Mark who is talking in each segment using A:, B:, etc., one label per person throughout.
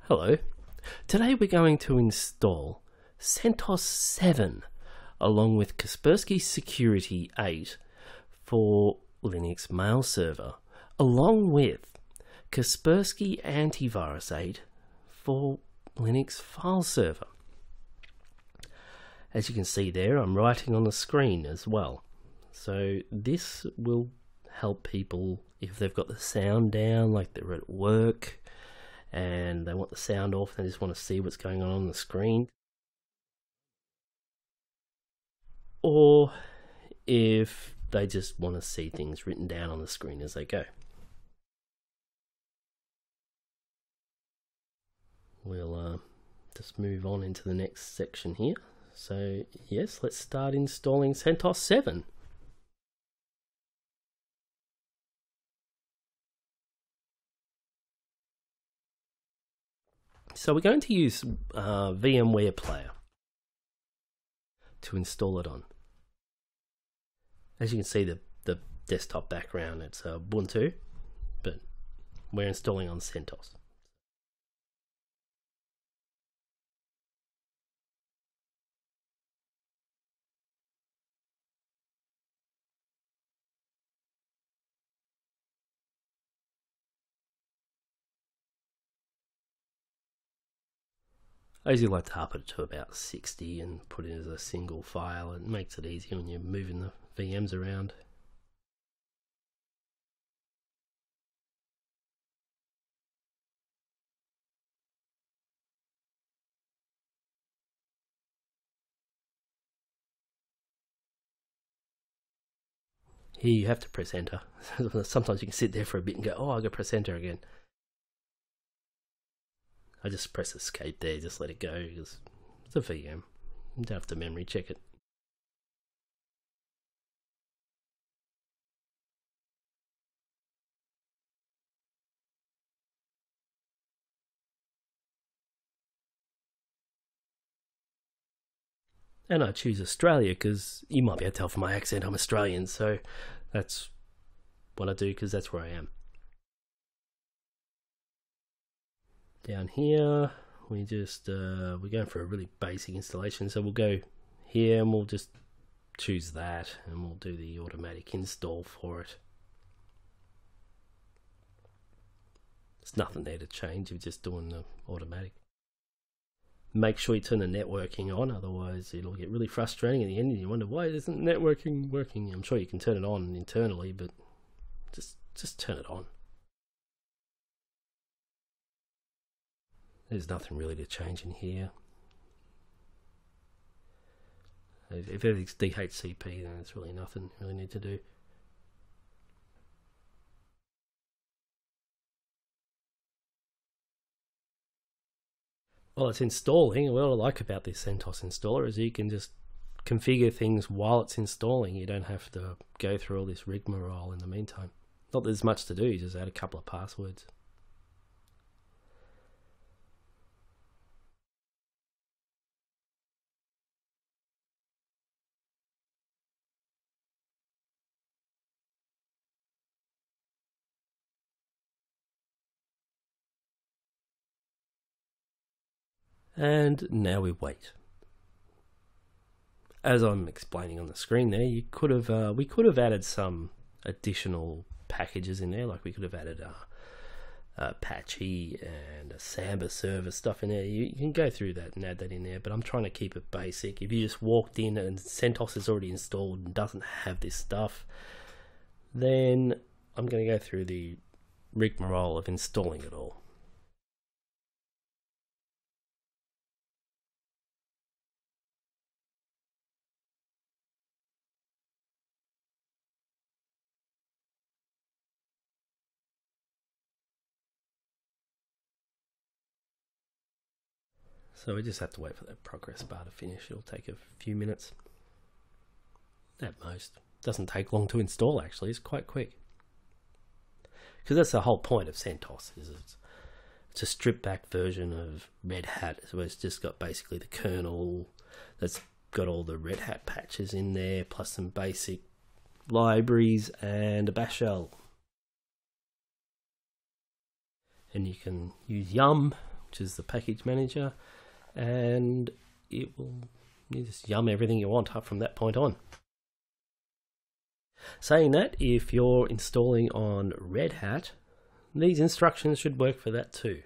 A: Hello. Today we're going to install CentOS 7 along with Kaspersky Security 8 for Linux mail server, along with Kaspersky Antivirus 8 for Linux file server. As you can see there, I'm writing on the screen as well. So this will help people if they've got the sound down, like they're at work and they want the sound off, and they just want to see what's going on the screen. Or if they just want to see things written down on the screen as they go. We'll just move on into the next section here. So yes, let's start installing CentOS 7. So we're going to use VMware Player to install it on. As you can see, the desktop background, it's Ubuntu, but we're installing on CentOS. I usually like to up it to about 60 and put it as a single file. It makes it easier when you're moving the VMs around. Here you have to press enter. Sometimes you can sit there for a bit and go, oh, I'll go press enter again. I just press escape there, just let it go, because it's a VM. You don't have to memory check it. And I choose Australia because you might be able to tell from my accent I'm Australian, so that's what I do because that's where I am. Down here, we're going for a really basic installation, so we'll go here and we'll just choose that and we'll do the automatic install for it. There's nothing there to change, you're just doing the automatic. Make sure you turn the networking on, otherwise it'll get really frustrating at the end and you wonder why isn't networking working. I'm sure you can turn it on internally, but just turn it on. There's nothing really to change in here. If everything's DHCP, then it's really nothing you really need to do. While it's installing, what I like about this CentOS installer is you can just configure things while it's installing. You don't have to go through all this rigmarole in the meantime. Not that there's much to do, you just add a couple of passwords. And now we wait. As I'm explaining on the screen there, we could have added some additional packages in there, like we could have added Apache and a Samba server stuff in there. You can go through that and add that in there, but I'm trying to keep it basic. If you just walked in and CentOS is already installed and doesn't have this stuff, then I'm going to go through the rigmarole of installing it all. So we just have to wait for that progress bar to finish. It'll take a few minutes at most. Doesn't take long to install actually, it's quite quick. Because that's the whole point of CentOS, is it's a stripped back version of Red Hat, so it's just got basically the kernel that's got all the Red Hat patches in there, plus some basic libraries and a bash shell. And you can use Yum, which is the package manager, and it will, you just yum everything you want up from that point on. Saying that, if you're installing on Red Hat, these instructions should work for that too.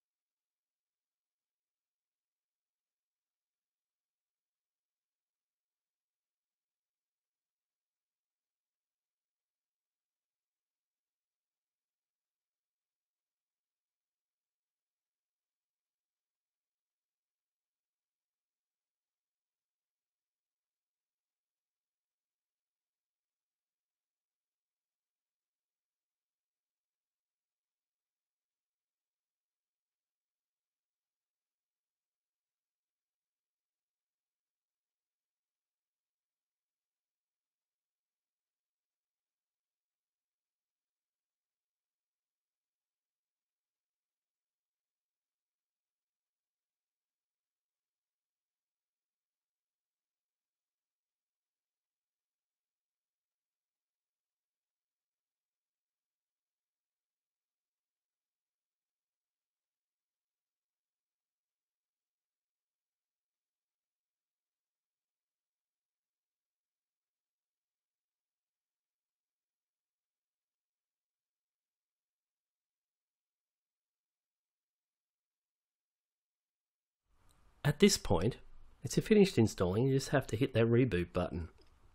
A: At this point, it's finished installing, you just have to hit that reboot button.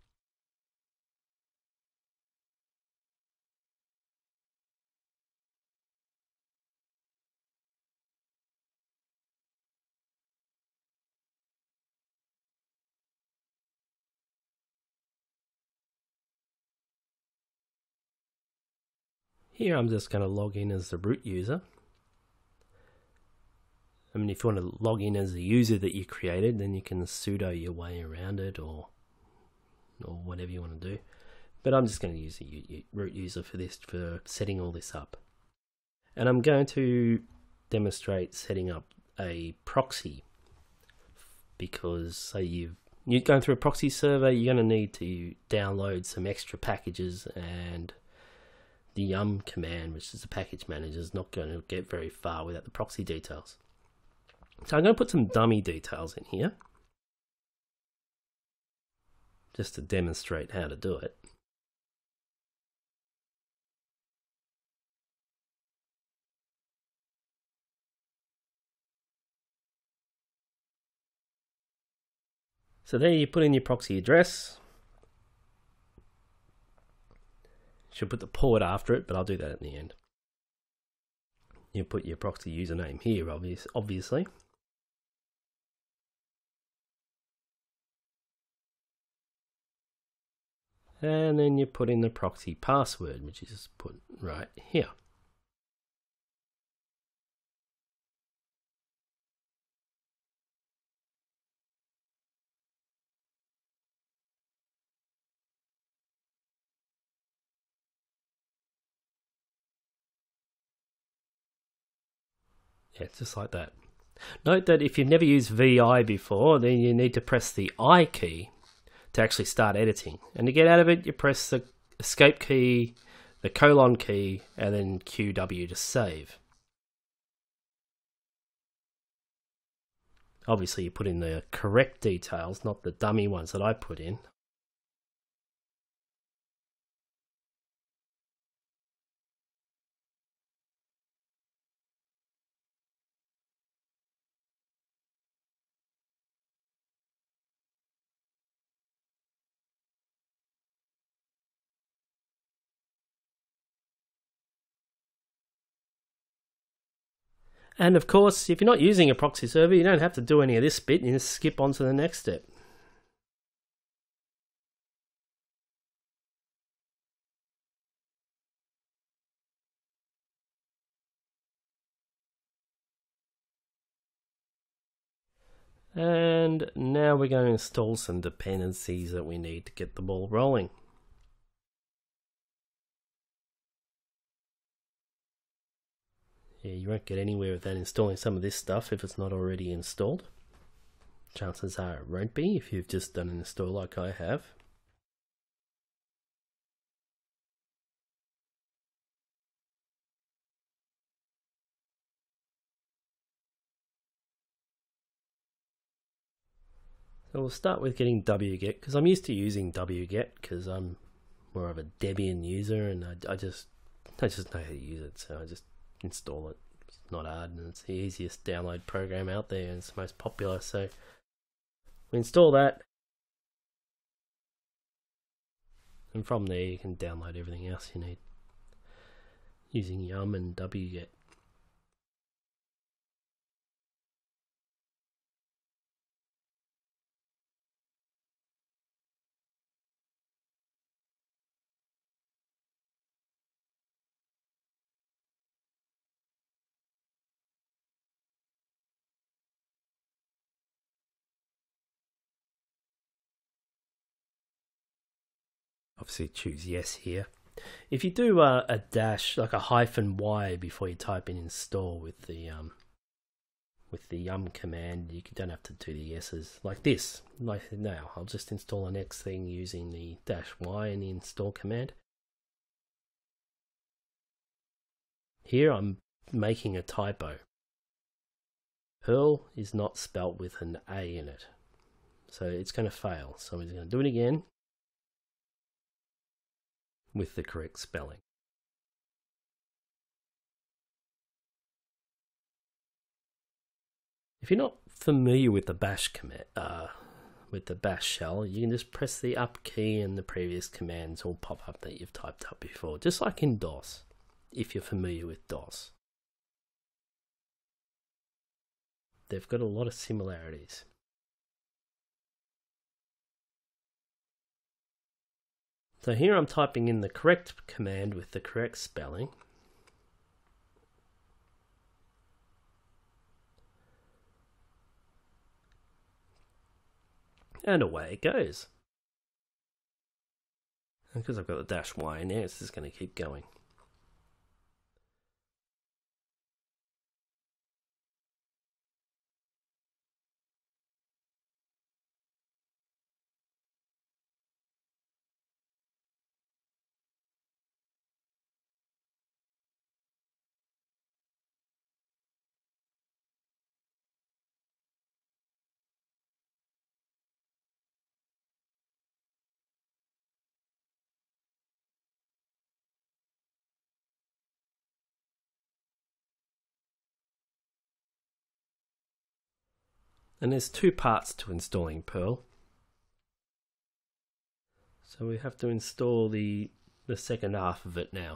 A: Here I'm just going to log in as the root user. I mean, if you want to log in as the user that you created, then you can sudo your way around it, or whatever you want to do. But I'm just going to use the root user for this, for setting all this up. And I'm going to demonstrate setting up a proxy, because say you're going through a proxy server, you're going to need to download some extra packages, and the yum command, which is the package manager, is not going to get very far without the proxy details. So I'm going to put some dummy details in here, just to demonstrate how to do it. So there you put in your proxy address. Should put the port after it, but I'll do that at the end. You put your proxy username here, obviously. And then you put in the proxy password, which is put right here. Yeah, it's just like that. Note that if you've never used VI before, then you need to press the I key to actually start editing. And to get out of it, you press the escape key, the colon key, and then QW to save. Obviously, you put in the correct details, not the dummy ones that I put in. And of course, if you're not using a proxy server, you don't have to do any of this bit. You just skip on to the next step. And now we're going to install some dependencies that we need to get the ball rolling. Yeah, you won't get anywhere without installing some of this stuff if it's not already installed. Chances are it won't be if you've just done an install like I have. So we'll start with getting wget, because I'm used to using wget because I'm more of a Debian user, and I just know how to use it, so I just install it. It's not hard, and it's the easiest download program out there, and it's the most popular. So we install that, and from there you can download everything else you need using yum and wget. Obviously choose yes here. If you do a dash, like a -y before you type in install with the yum command, you don't have to do the yeses like this. Like now, I'll just install the next thing using the -y and the install command. Here I'm making a typo. Perl is not spelt with an A in it, so it's going to fail. So I'm going to do it again with the correct spelling. If you're not familiar with the bash command, with the bash shell, you can just press the up key and the previous commands will pop up that you've typed up before, just like in DOS, if you're familiar with DOS. They've got a lot of similarities. So here I'm typing in the correct command with the correct spelling. And away it goes. And because I've got the -y in there, it's just going to keep going. And there's two parts to installing Perl. So we have to install the second half of it now.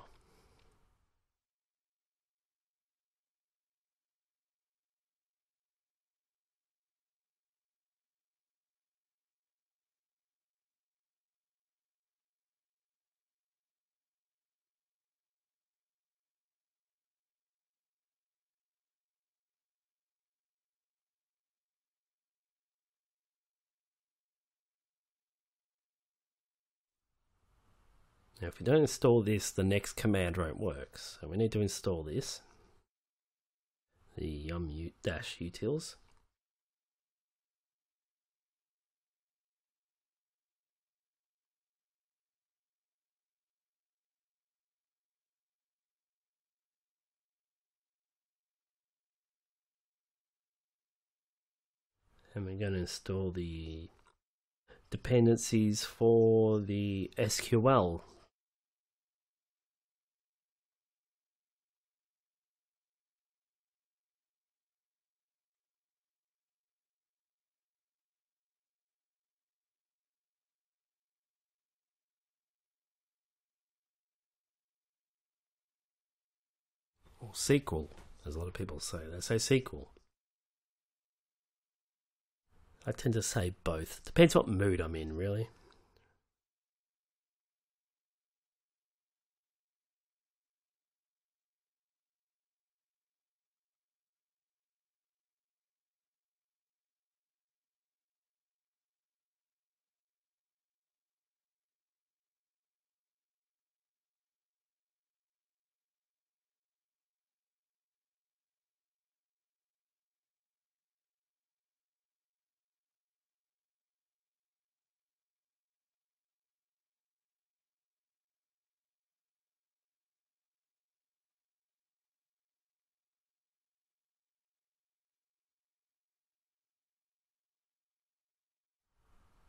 A: Now if you don't install this, the next command won't work. So we need to install this, the yum-utils. And we're going to install the dependencies for the SQL. Or SQL, as a lot of people say. They say SQL. I tend to say both. Depends what mood I'm in, really.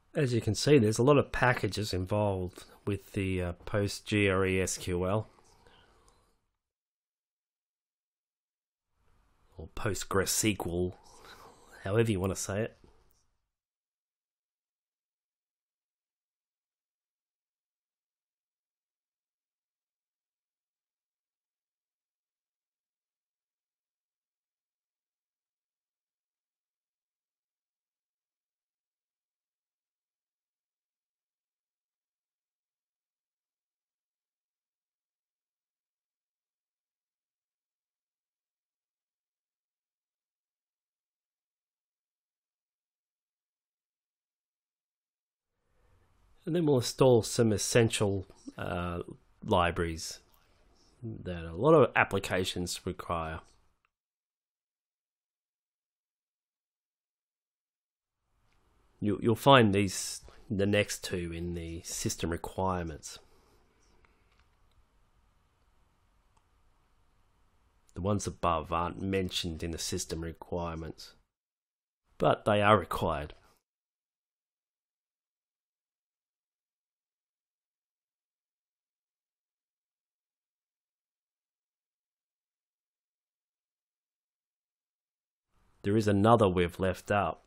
A: As you can see, there's a lot of packages involved with the PostgreSQL or PostgreSQL, however you want to say it. And then we'll install some essential libraries that a lot of applications require. You'll find the next two in the system requirements. The ones above aren't mentioned in the system requirements, but they are required. There is another we've left out.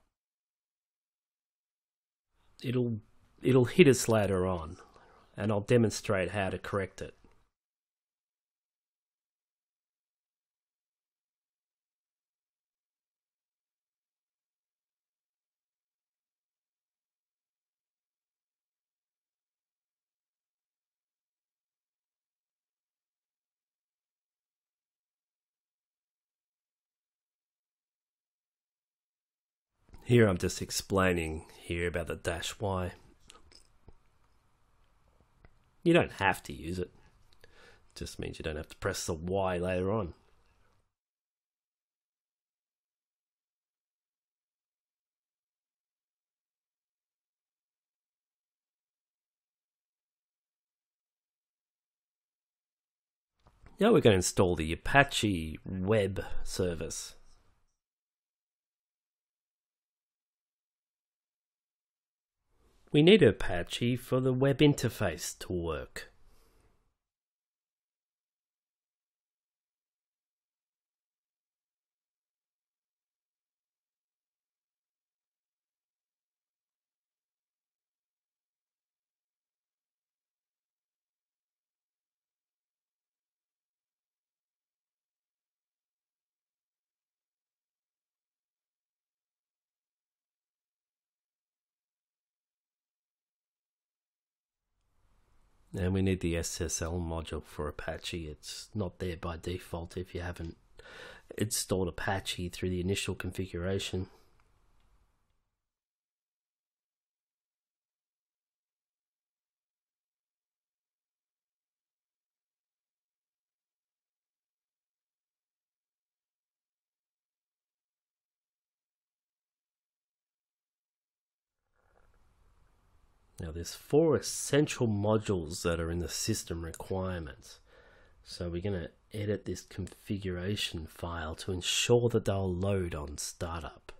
A: It'll hit us later on, and I'll demonstrate how to correct it. Here I'm just explaining here about the -y. You don't have to use it. It just means you don't have to press the Y later on. Now we're going to install the Apache web service. We need Apache for the web interface to work. And we need the SSL module for Apache. It's not there by default if you haven't installed Apache through the initial configuration. Now there's 4 essential modules that are in the system requirements. So we're going to edit this configuration file to ensure that they'll load on startup.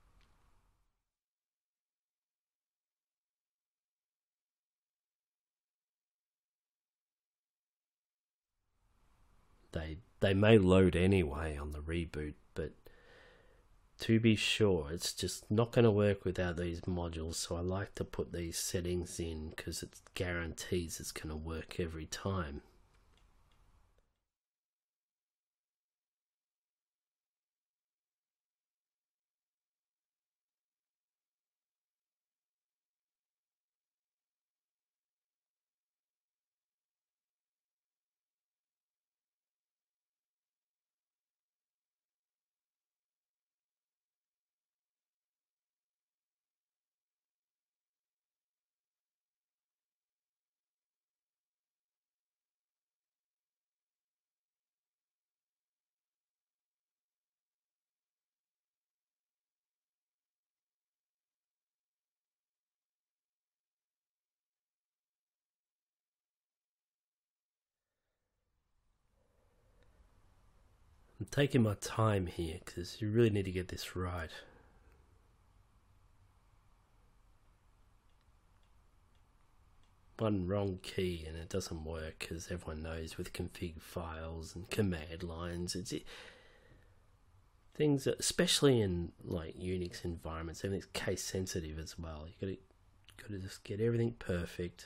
A: They may load anyway on the reboot, but to be sure, it's just not going to work without these modules, so I like to put these settings in because it guarantees it's going to work every time. I'm taking my time here because you really need to get this right. one wrong key and it doesn't work, because everyone knows with config files and command lines, things that, especially in like Unix environments, everything's case sensitive as well. You got to just get everything perfect.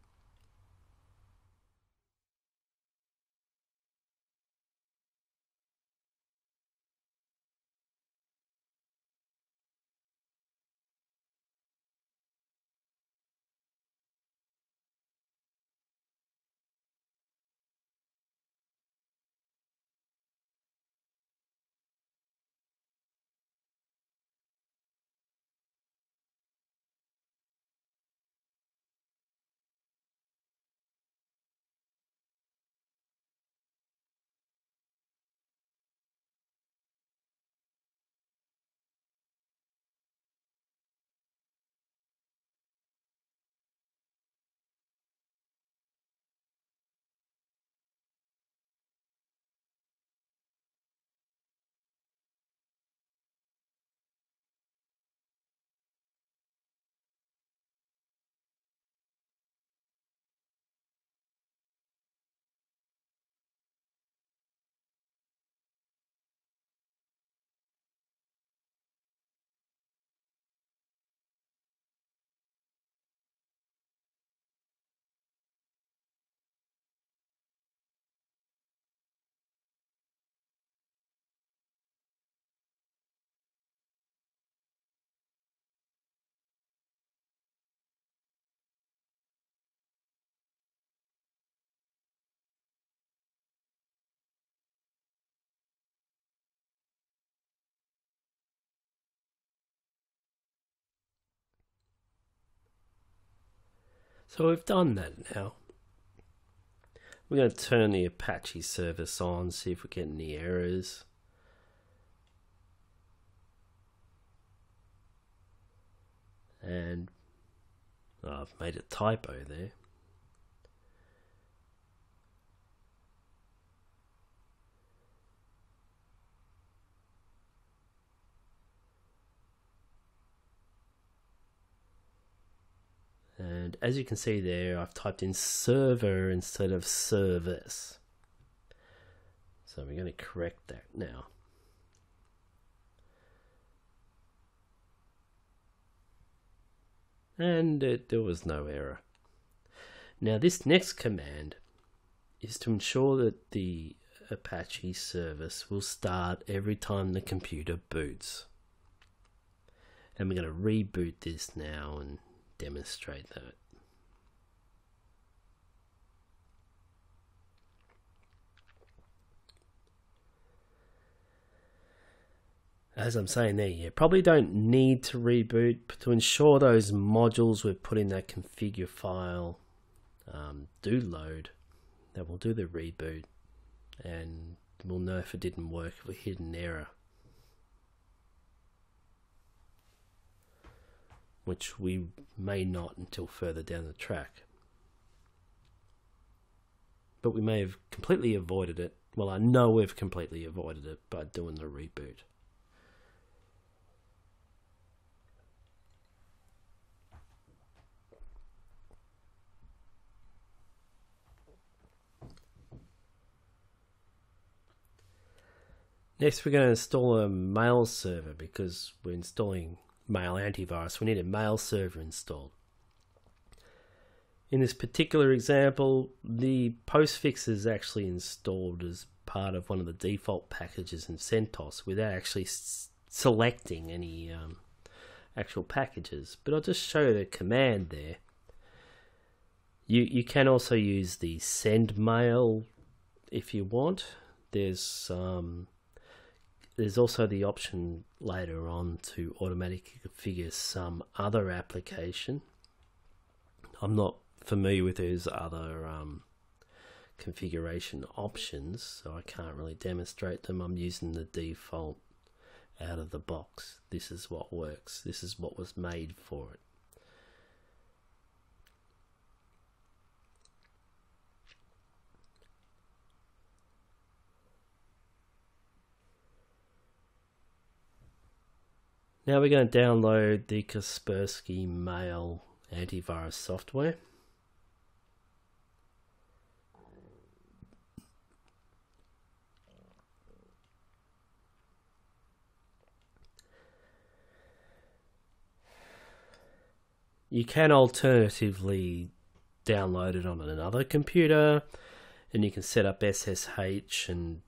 A: So we've done that now. We're going to turn the Apache service on, see if we get any errors. And I've made a typo there. And as you can see there, I've typed in server instead of service. So we're going to correct that now. And there was no error. Now this next command is to ensure that the Apache service will start every time the computer boots. And we're going to reboot this now and demonstrate that. As I'm saying there, you probably don't need to reboot, but to ensure those modules we've put in that configure file do load, that will do the reboot, and we'll know if it didn't work, if we hit an error, which we may not until further down the track. But we may have completely avoided it. Well, I know we've completely avoided it by doing the reboot. Next, we're going to install a mail server, because we're installing mail antivirus. We need a mail server installed. In this particular example, the postfix is actually installed as part of one of the default packages in CentOS without actually selecting any actual packages. But I'll just show you the command there. You can also use the send mail if you want. There's also the option later on to automatically configure some other application. I'm not familiar with those other configuration options, so I can't really demonstrate them. I'm using the default out of the box. This is what works. This is what was made for it. Now we're going to download the Kaspersky mail antivirus software. You can alternatively download it on another computer, and you can set up SSH and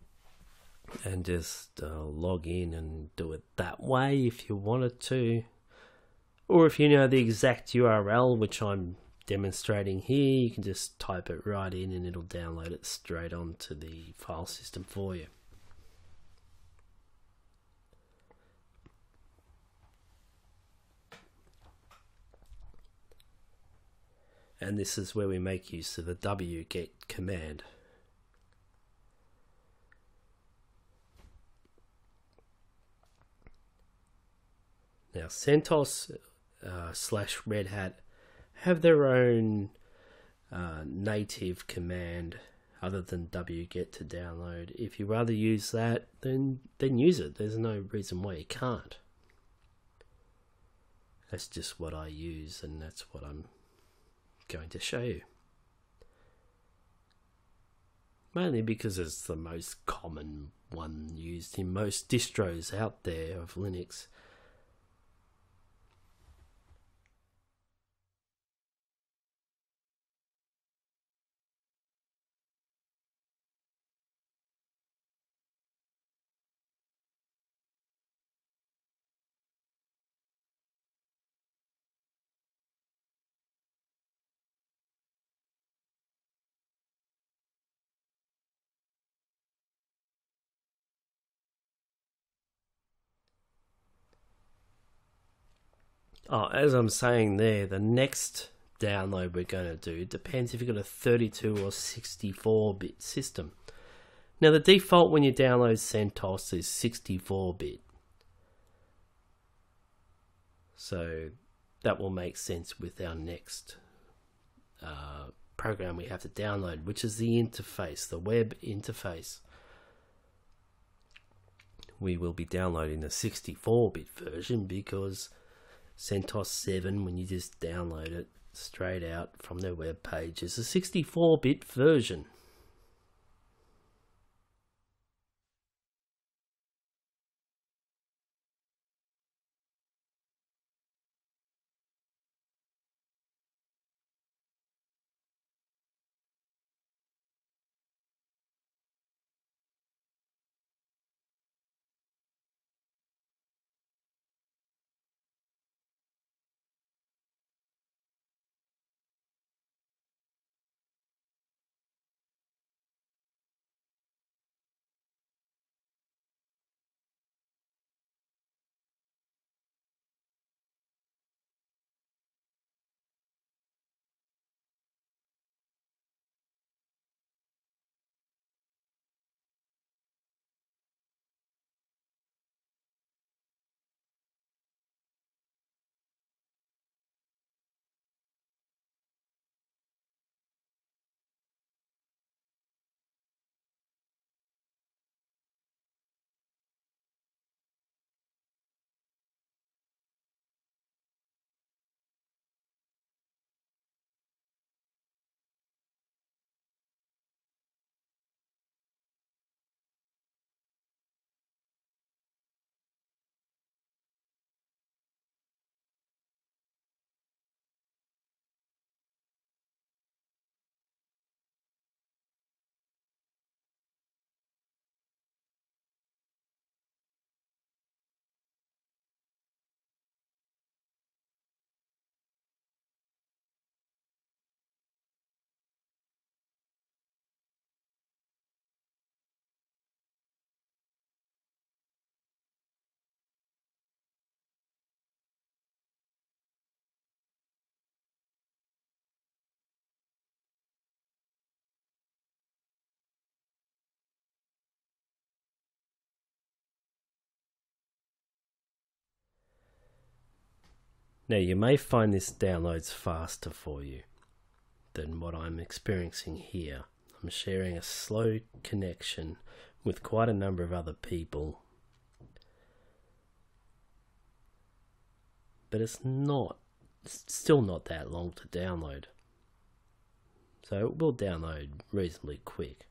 A: just log in and do it that way if you wanted to. Or if you know the exact URL, which I'm demonstrating here, you can just type it right in and it'll download it straight onto the file system for you. And this is where we make use of the wget command. Now CentOS / Red Hat have their own native command other than wget to download. If you rather use that, then use it. There's no reason why you can't. That's just what I use, and that's what I'm going to show you. Mainly because it's the most common one used in most distros out there of Linux. Oh, as I'm saying there, the next download we're going to do depends if you've got a 32 or 64-bit system. Now, the default when you download CentOS is 64-bit. So that will make sense with our next program we have to download, which is the interface, the web interface. We will be downloading the 64-bit version because CentOS 7, when you just download it straight out from their web page, is a 64-bit version. Now, you may find this downloads faster for you than what I'm experiencing here. I'm sharing a slow connection with quite a number of other people, but it's still not that long to download. So it will download reasonably quick.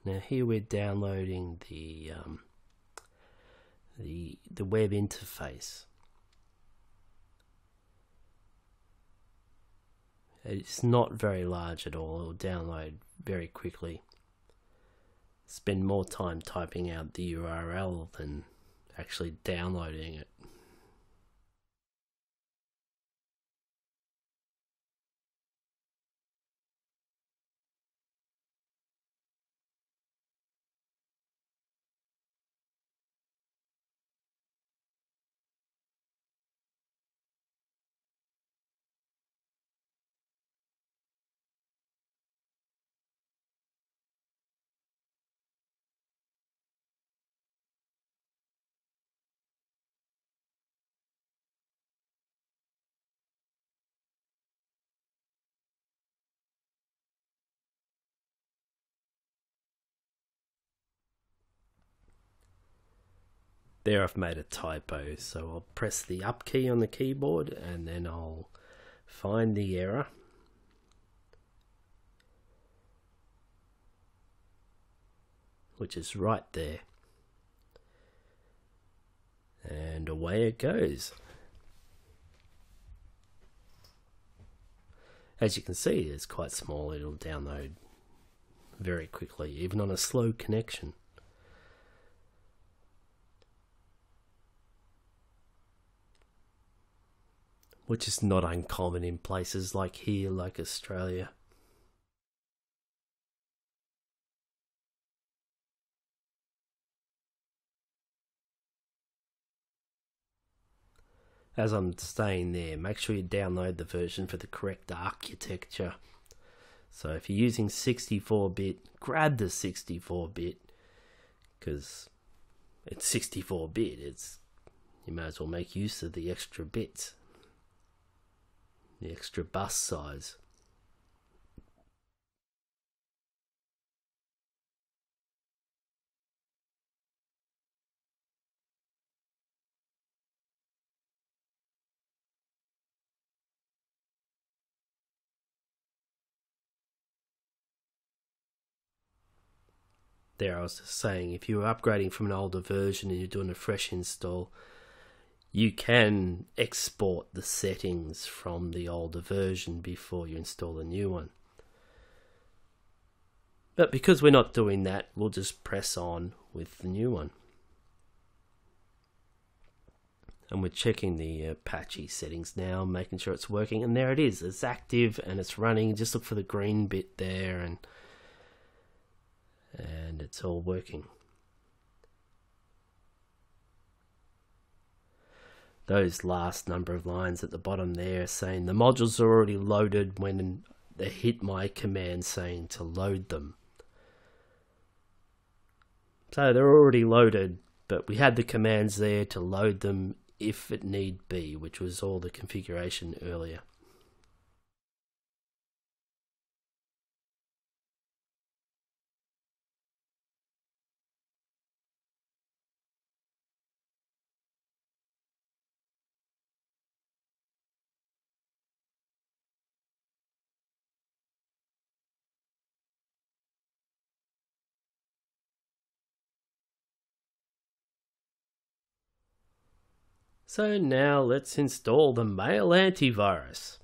A: Now here we're downloading the web interface. It's not very large at all. It'll download very quickly. Spend more time typing out the URL than actually downloading it. There I've made a typo, so I'll press the up key on the keyboard and then I'll find the error. Which is right there. And away it goes. As you can see, it's quite small. It'll download very quickly, even on a slow connection. Which is not uncommon in places like here, like Australia. As I'm saying there, make sure you download the version for the correct architecture. So if you're using 64-bit, grab the 64-bit, because it's 64-bit. You might as well make use of the extra bits. The extra bus size. There, I was just saying, if you're upgrading from an older version and you're doing a fresh install, you can export the settings from the older version before you install the new one. But because we're not doing that, we'll just press on with the new one. And we're checking the Apache settings now, making sure it's working. And there it is. It's active and it's running. Just look for the green bit there and it's all working. Those last number of lines at the bottom there saying the modules are already loaded when they hit my command saying to load them. So they're already loaded, but we had the commands there to load them if it need be, which was all the configuration earlier. So now let's install the mail antivirus.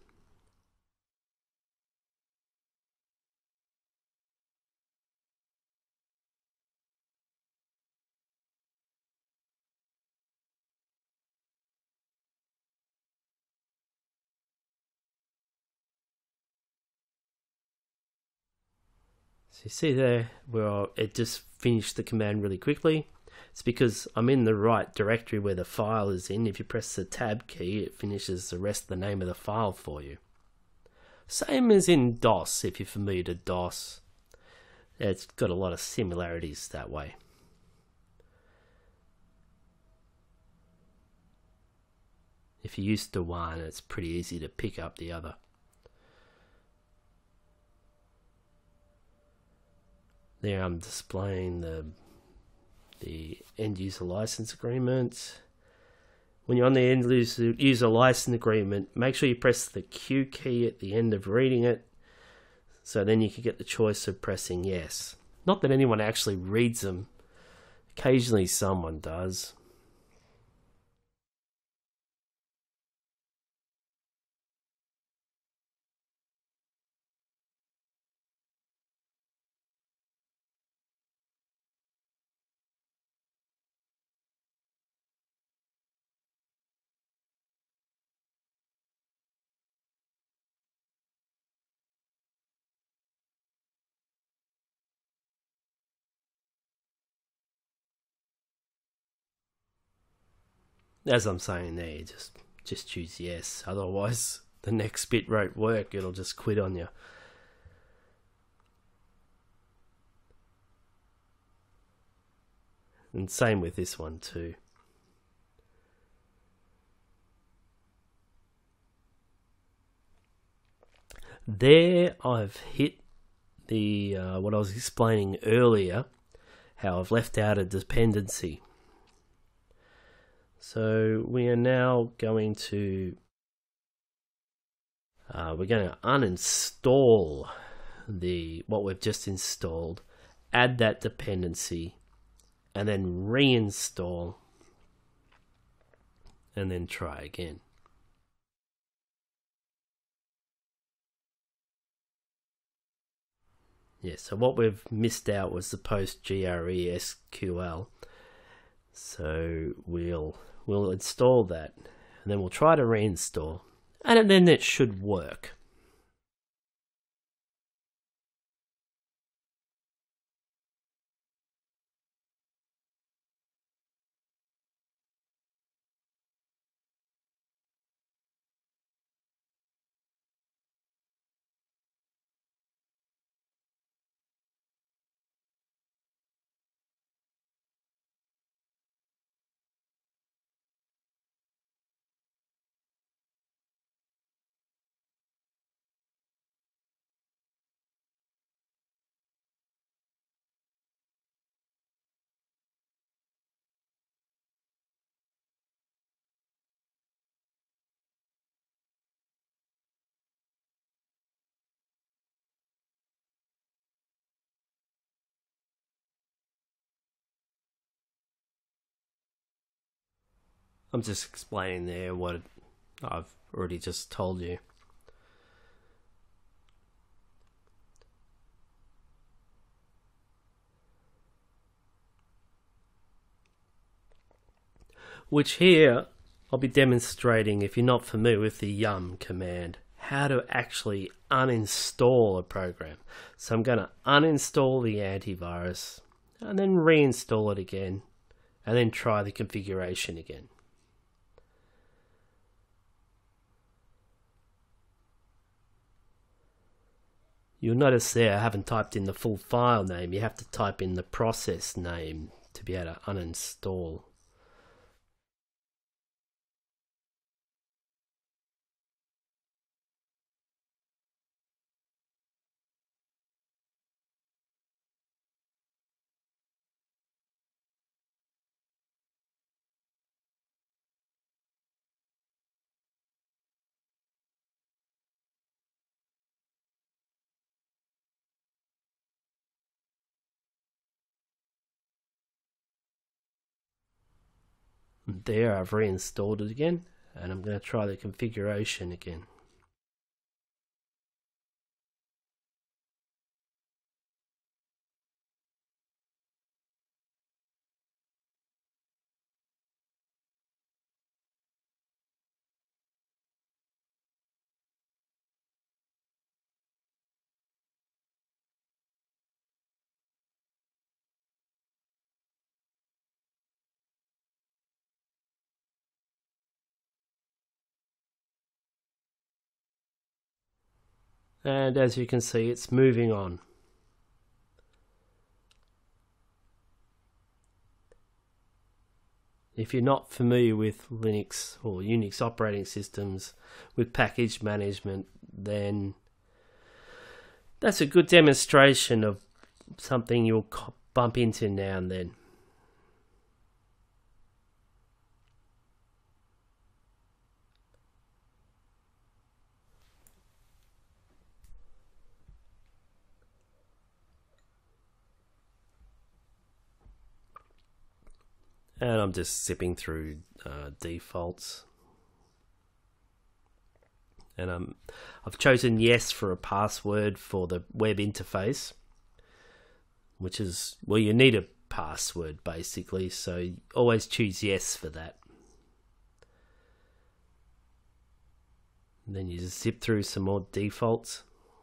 A: So you see there, it just finished the command really quickly. It's because I'm in the right directory where the file is in. If you press the tab key, it finishes the rest of the name of the file for you. Same as in DOS, if you're familiar to DOS. It's got a lot of similarities that way. If you're used to one, it's pretty easy to pick up the other. There I'm displaying the end user license agreement. When you're on the end user license agreement, make sure you press the Q key at the end of reading it, so then you can get the choice of pressing yes. Not that anyone actually reads them. Occasionally someone does. As I'm saying there, just choose yes. Otherwise, the next bit won't work. It'll just quit on you. And same with this one too. There I've hit the what I was explaining earlier, how I've left out a dependency. So we are now going to uninstall what we've just installed, add that dependency, and then reinstall, and then try again. Yeah, so what we've missed out was the post GRE SQL. So we'll install that, and then we'll try to reinstall, and then it should work. I'm just explaining there what I've already just told you. Which here I'll be demonstrating, if you're not familiar with the yum command, how to actually uninstall a program. So I'm going to uninstall the antivirus and then reinstall it again, and then try the configuration again. You'll notice there I haven't typed in the full file name. You have to type in the process name to be able to uninstall. There, I've reinstalled it again, and I'm going to try the configuration again. And as you can see, it's moving on. If you're not familiar with Linux or Unix operating systems with package management, then that's a good demonstration of something you'll bump into now and then. And I'm just zipping through defaults. And I've chosen yes for a password for the web interface, which is, well, you need a password basically, so always choose yes for that. And then you just zip through some more defaults.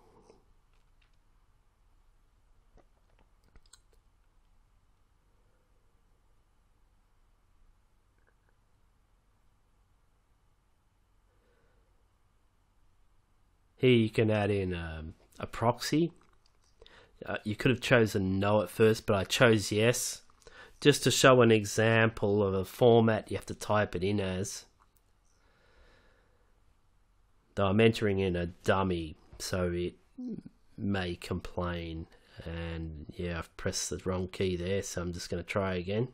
A: Here you can add in a proxy. You could have chosen no at first, but I chose yes, just to show an example of a format you have to type it in as. Though I'm entering in a dummy, so it may complain. And yeah, I've pressed the wrong key there, so I'm just going to try again.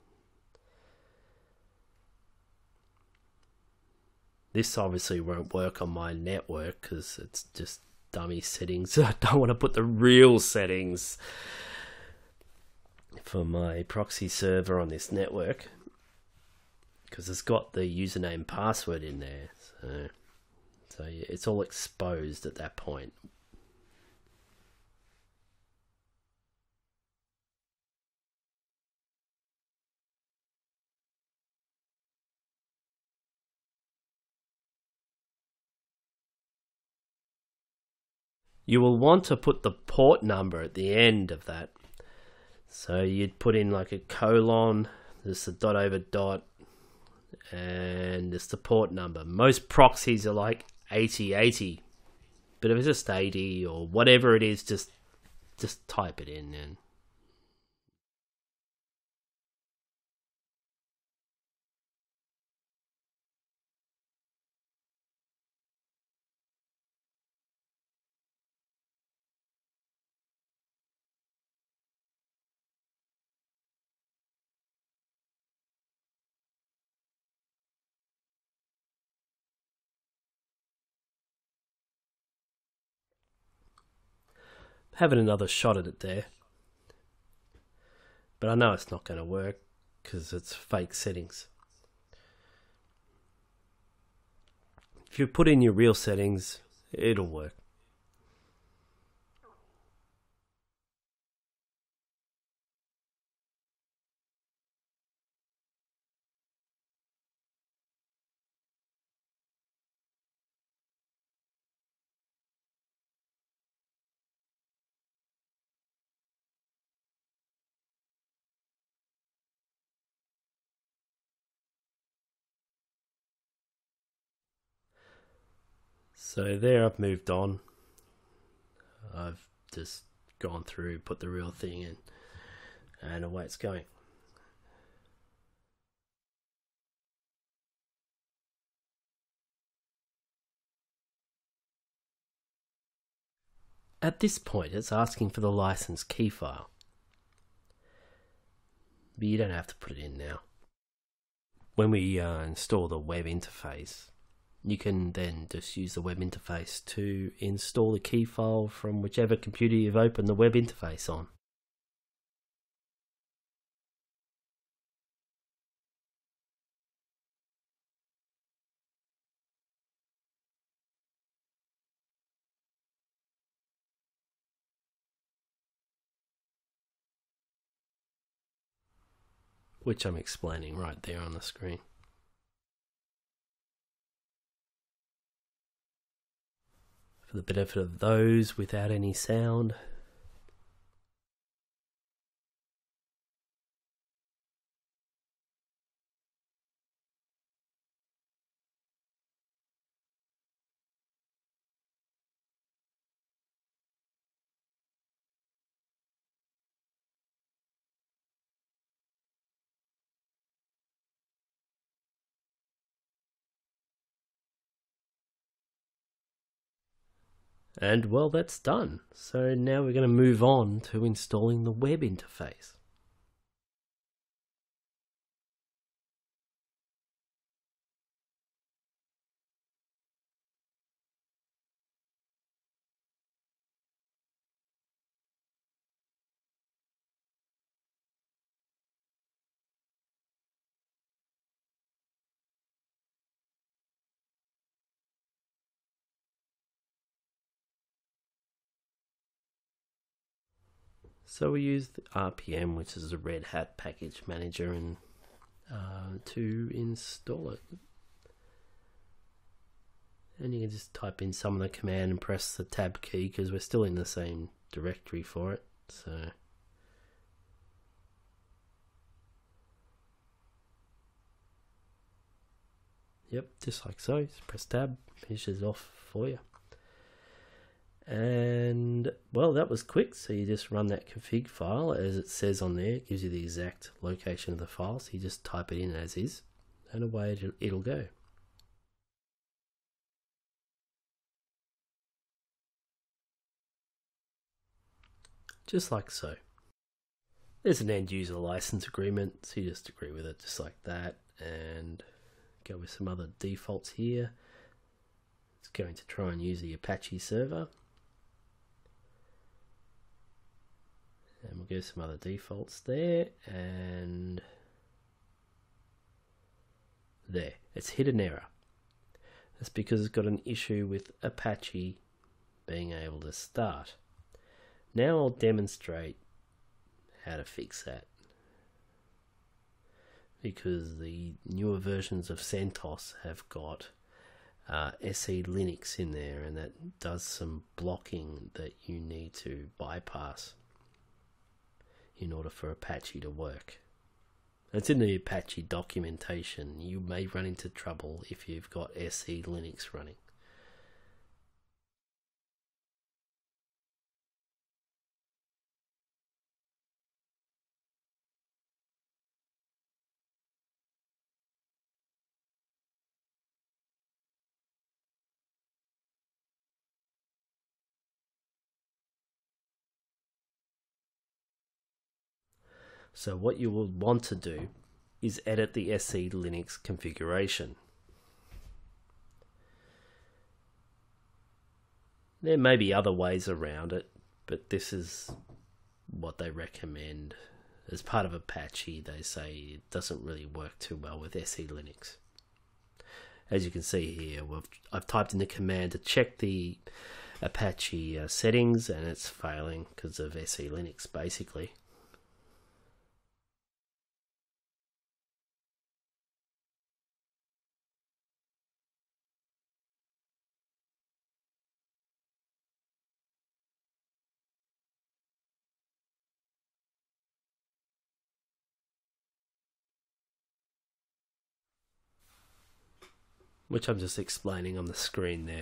A: This obviously won't work on my network because it's just dummy settings. I don't want to put the real settings for my proxy server on this network because it's got the username password in there. So yeah, it's all exposed at that point. You will want to put the port number at the end of that. So you'd put in like a colon, there's a dot over dot, and it's the port number. Most proxies are like 8080, but if it's just 80 or whatever it is, just type it in. And having another shot at it there. But I know it's not going to work because it's fake settings. If you put in your real settings, it'll work. So there, I've moved on. I've just gone through, put the real thing in, and away it's going. At this point, it's asking for the license key file. But you don't have to put it in now. When we install the web interface, you can then just use the web interface to install the key file from whichever computer you've opened the web interface on. Which I'm explaining right there on the screen. For the benefit of those without any sound, and well, that's done. So now we're going to move on to installing the web interface. So we use the RPM, which is a Red Hat package manager, and to install it. And you can just type in some of the command and press the tab key because we're still in the same directory for it. So yep, just like so. Just press tab, finishes off for you. And well, that was quick. So you just run that config file as it says on there. It gives you the exact location of the file. So you just type it in as is, and away it'll go. Just like so. There's an end user license agreement, so you just agree with it just like that, and go with some other defaults here. It's going to try and use the Apache server. And we'll give some other defaults there, and there, it's hit an error. That's because it's got an issue with Apache being able to start. Now I'll demonstrate how to fix that, because the newer versions of CentOS have got SE Linux in there, and that does some blocking that you need to bypass in order for Apache to work. It's in the Apache documentation. You may run into trouble if you've got SE Linux running. So what you will want to do is edit the SE Linux configuration. There may be other ways around it, but this is what they recommend. As part of Apache, they say it doesn't really work too well with SE Linux. As you can see here, I've typed in the command to check the Apache settings, and it's failing because of SE Linux basically. Which I'm just explaining on the screen there.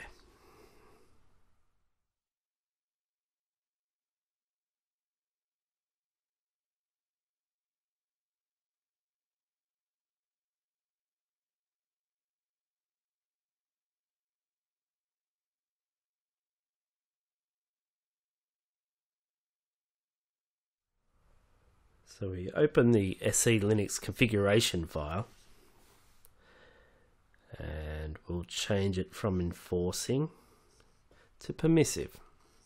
A: So we open the SE Linux configuration file, and we'll change it from enforcing to permissive.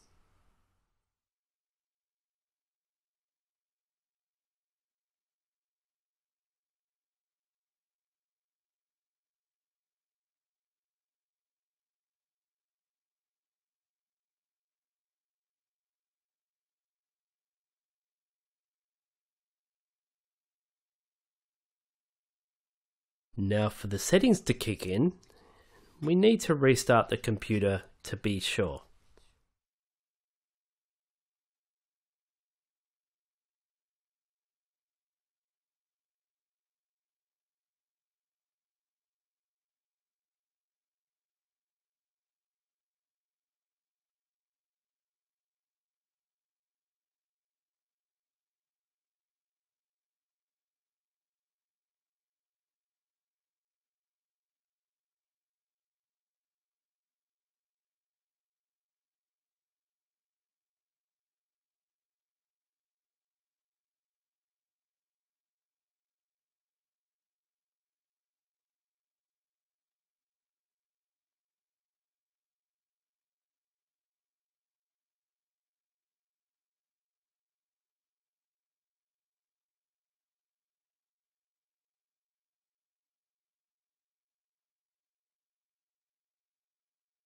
A: Now for the settings to kick in, we need to restart the computer to be sure.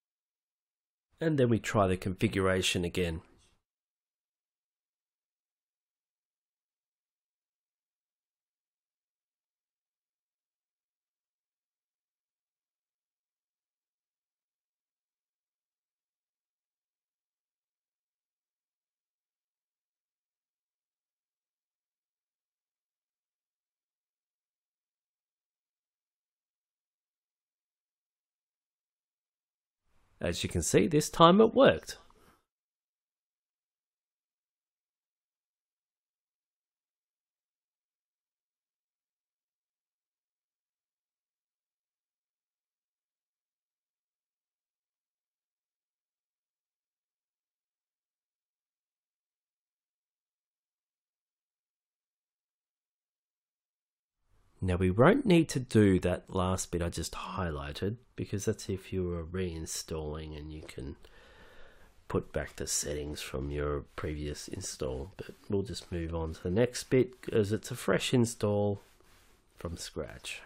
A: And then we try the configuration again. As you can see, this time it worked. Now we won't need to do that last bit I just highlighted, because that's if you were reinstalling and you can put back the settings from your previous install. But we'll just move on to the next bit as it's a fresh install from scratch.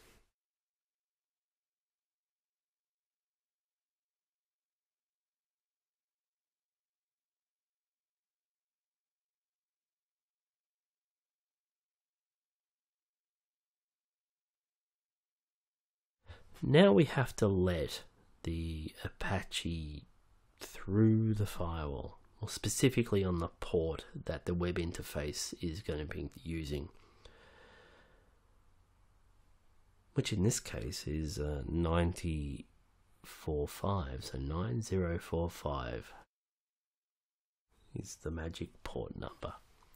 A: Now we have to let the Apache through the firewall, or specifically on the port that the web interface is going to be using, which in this case is 9045, so 9045 is the magic port number.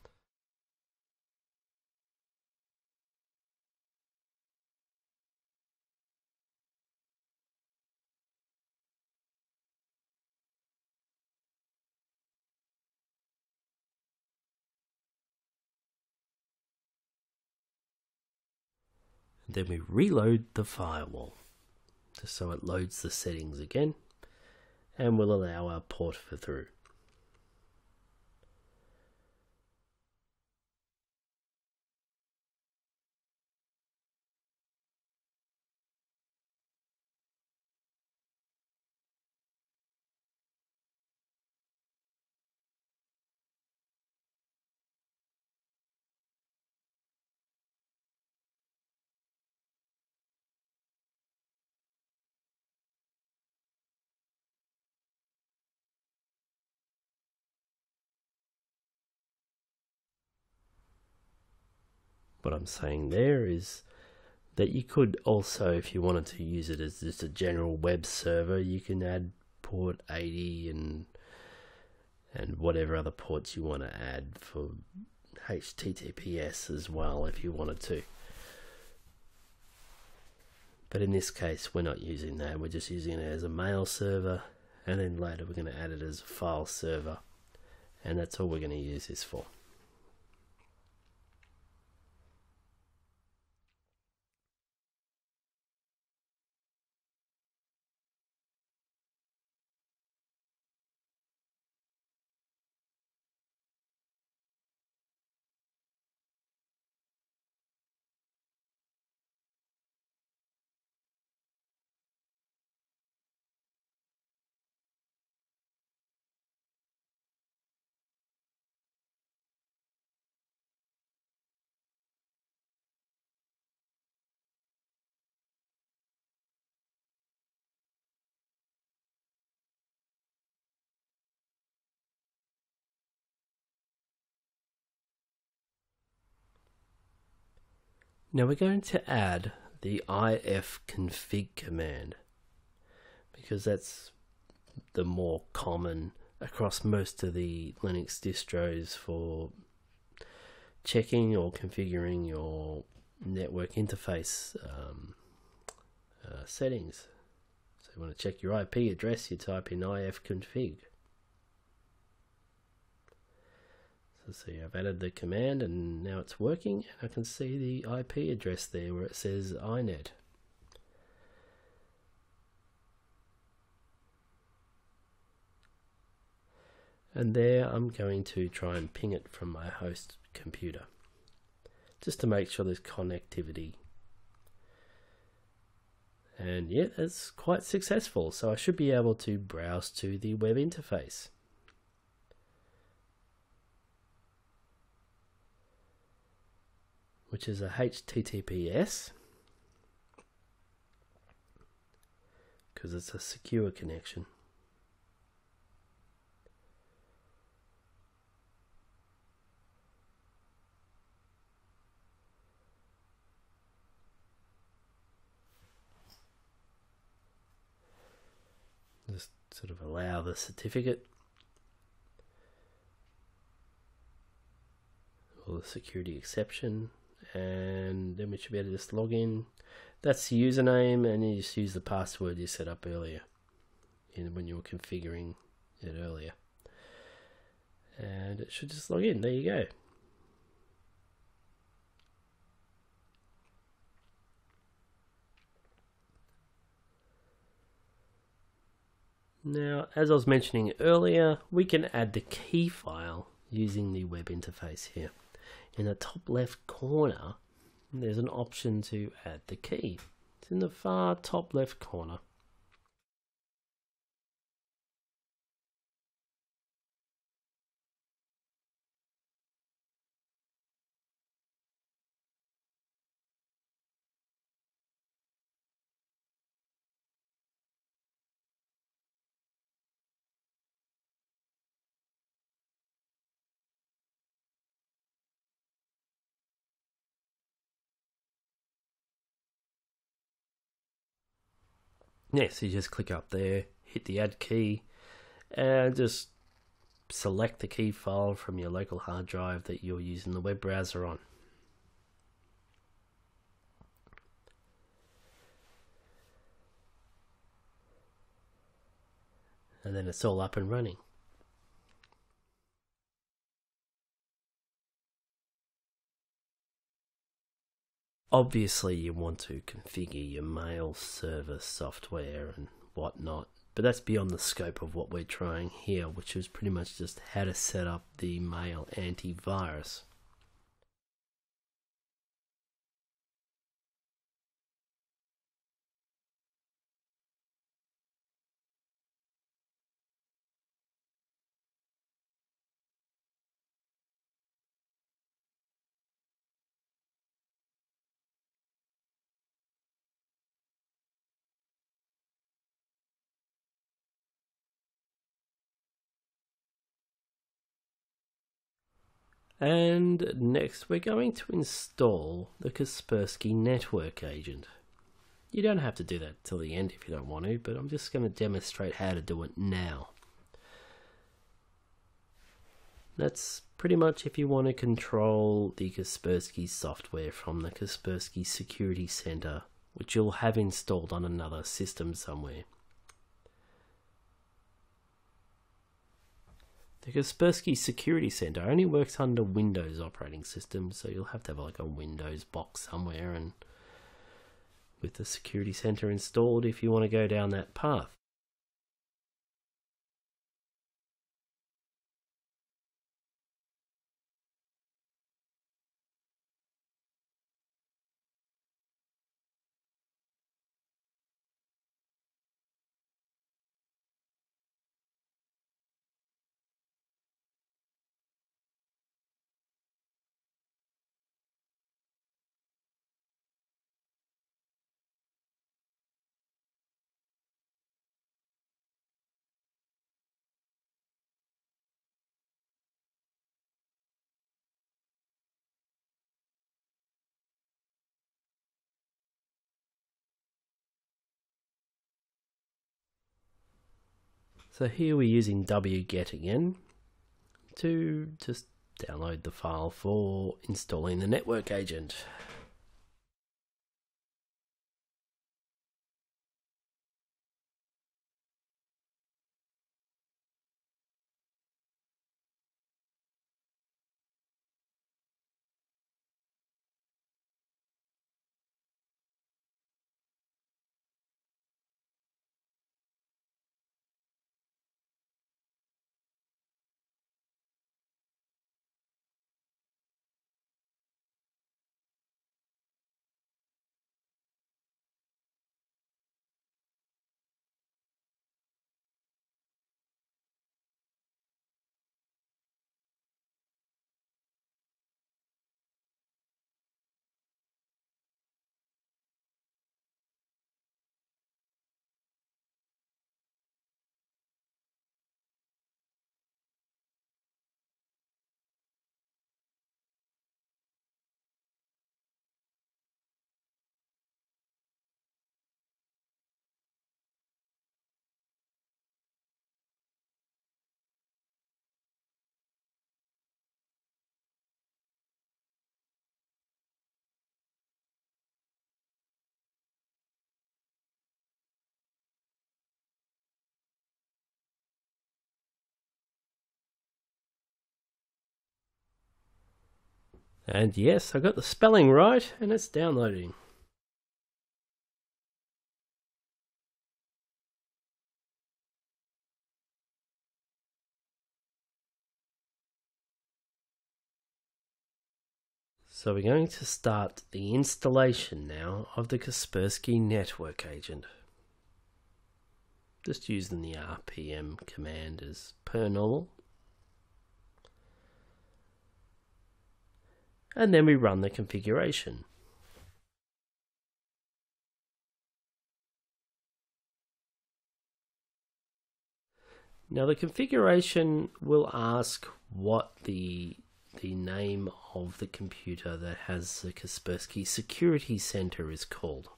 A: Then we reload the firewall, just so it loads the settings again, and we'll allow our port for through. What I'm saying there is that you could also, if you wanted to use it as just a general web server, you can add port 80 and whatever other ports you want to add for HTTPS as well if you wanted to. But in this case we're not using that, we're just using it as a mail server, and then later we're going to add it as a file server, and that's all we're going to use this for. Now we're going to add the ifconfig command, because that's the more common across most of the Linux distros for checking or configuring your network interface settings. So you want to check your IP address, you type in ifconfig. So see, I've added the command and now it's working, and I can see the IP address there where it says inet. And there I'm going to try and ping it from my host computer, just to make sure there's connectivity. And yeah, it's quite successful, so I should be able to browse to the web interface. Which is a HTTPS, because it's a secure connection. just sort of allow the certificate or the security exception, and then we should be able to just log in. That's the username, and you just use the password you set up earlier when you were configuring it earlier, and it should just log in. There you go. Now, as I was mentioning earlier, we can add the key file using the web interface here. In the top left corner, there's an option to add the key. It's in the far top left corner. Yes, you just click up there, hit the add key, and just select the key file from your local hard drive that you're using the web browser on. And then it's all up and running. Obviously, you want to configure your mail server software and whatnot, but that's beyond the scope of what we're trying here, which is pretty much just how to set up the mail antivirus. And next we're going to install the Kaspersky network agent. You don't have to do that till the end if you don't want to, but I'm just going to demonstrate how to do it now. That's pretty much if you want to control the Kaspersky software from the Kaspersky Security Center, which you'll have installed on another system somewhere. The Kaspersky Security Center only works under Windows operating system, so you'll have to have like a Windows box somewhere and with the Security Center installed if you want to go down that path. So here we're using wget again to just download the file for installing the network agent. And yes, I got the spelling right, and it's downloading. So we're going to start the installation now of the Kaspersky network agent. Just using the RPM command as per normal. And then we run the configuration. Now the configuration will ask what the name of the computer that has the Kaspersky Security Center is called.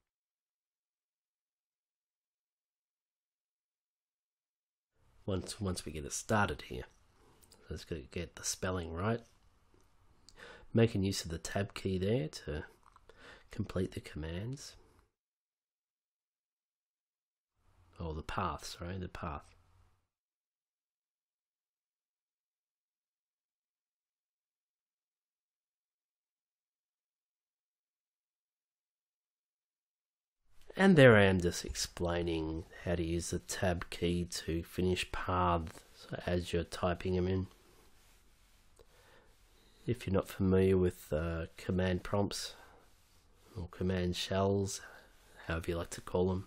A: Once we get it started here. Let's get the spelling right. Making use of the tab key there to complete the commands. Or the path, sorry, the path. And there I am just explaining how to use the tab key to finish paths as you're typing them in. If you're not familiar with command prompts or command shells, however you like to call them.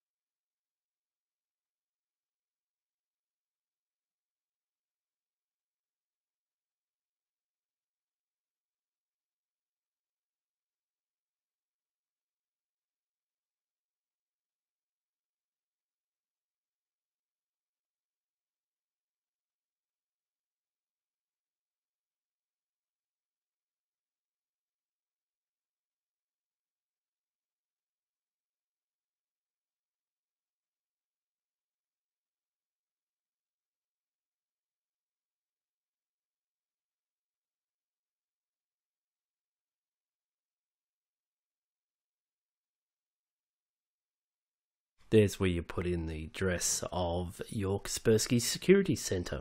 A: There's where you put in the address of your Kaspersky Security Center.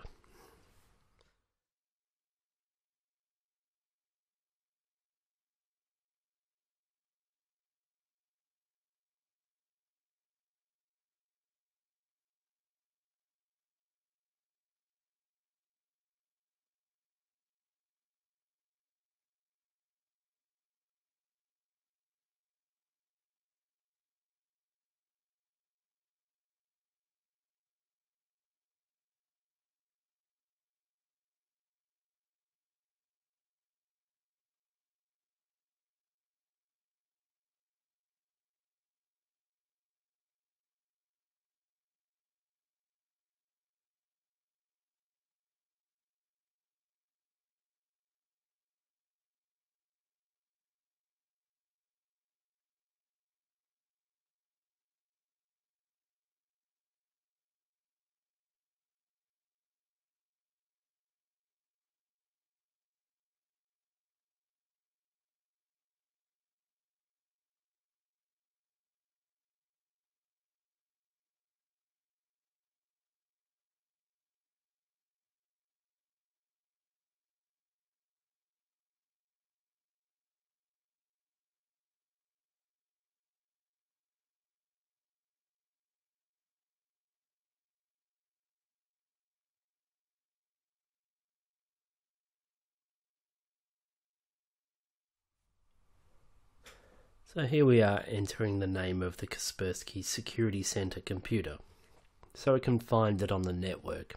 A: So here we are entering the name of the Kaspersky Security Center computer, so it can find it on the network.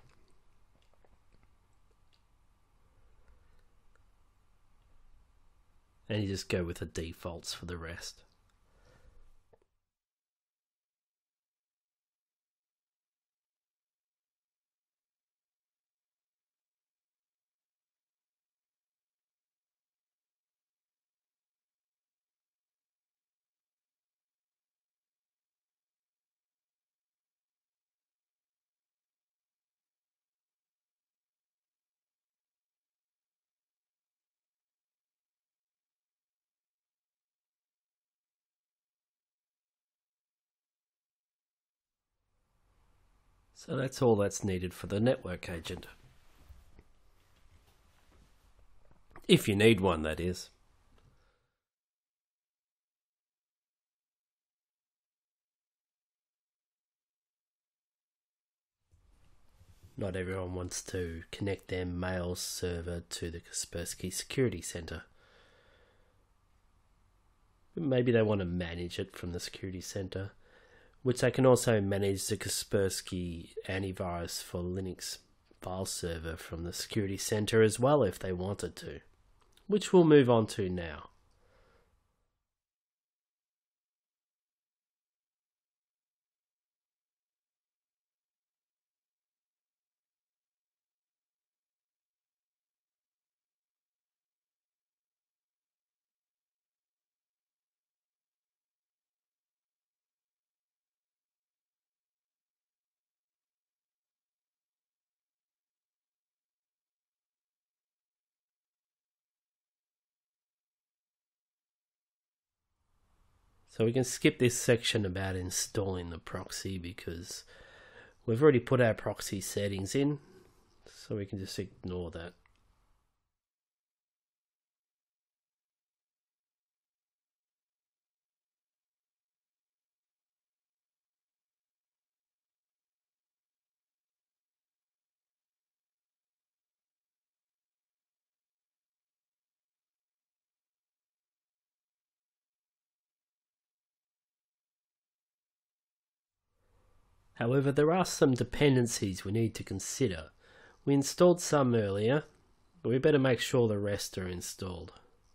A: And you just go with the defaults for the rest. So that's all that's needed for the network agent. If you need one, that is. Not everyone wants to connect their mail server to the Kaspersky Security Center. But maybe they want to manage it from the Security Center, which they can also manage the Kaspersky antivirus for Linux file server from the Security Center as well if they wanted to, which we'll move on to now. So we can skip this section about installing the proxy because we've already put our proxy settings in, so we can just ignore that. However, there are some dependencies we need to consider. We installed some earlier, but we better make sure the rest are installed.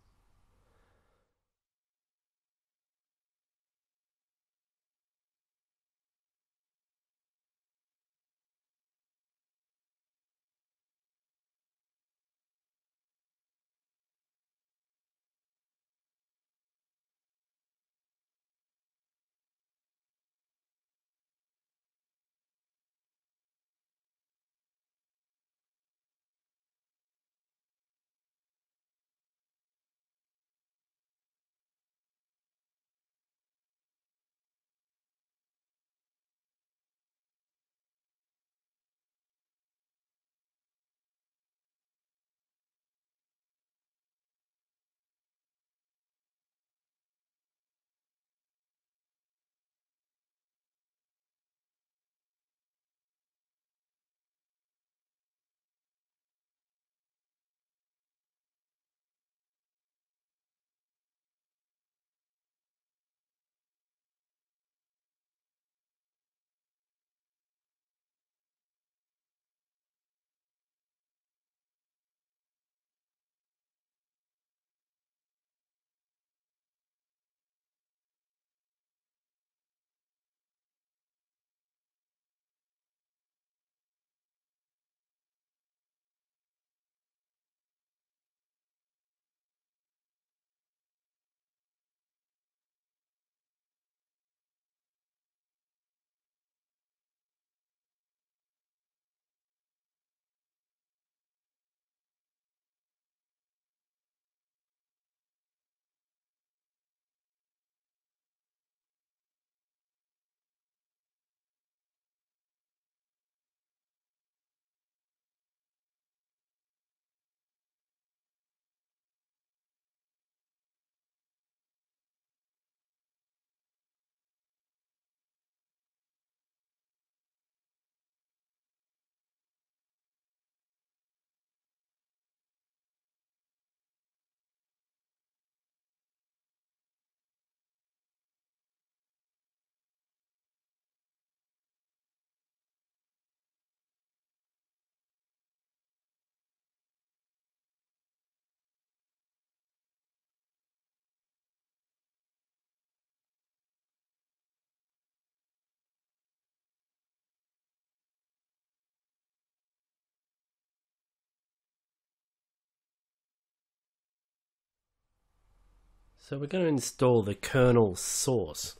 A: So we're going to install the kernel source,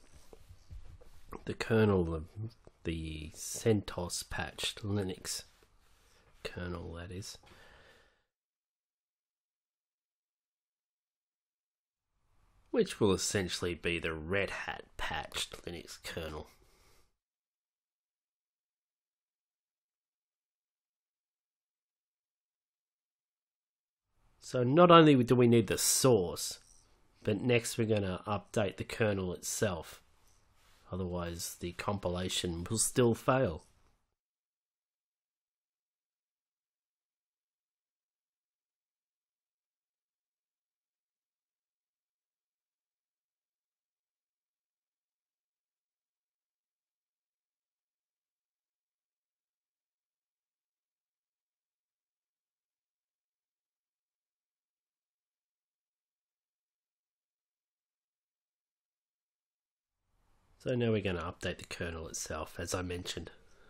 A: the kernel of the CentOS patched Linux kernel, that is. Which will essentially be the Red Hat patched Linux kernel. So not only do we need the source, but next we're going to update the kernel itself. Otherwise the compilation will still fail. So now we're going to update the kernel itself, as I mentioned.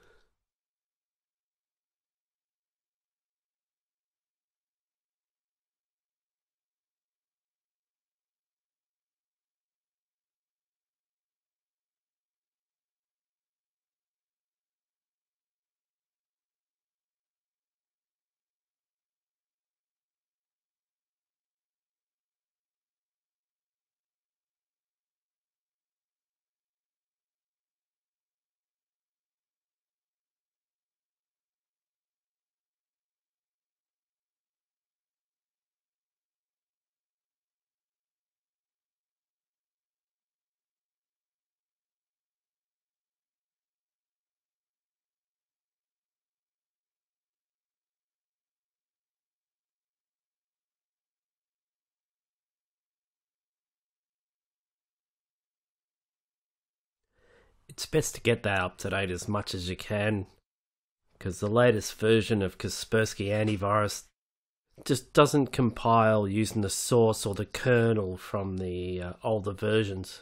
A: It's best to get that up to date as much as you can, because the latest version of Kaspersky antivirus just doesn't compile using the source or the kernel from the older versions.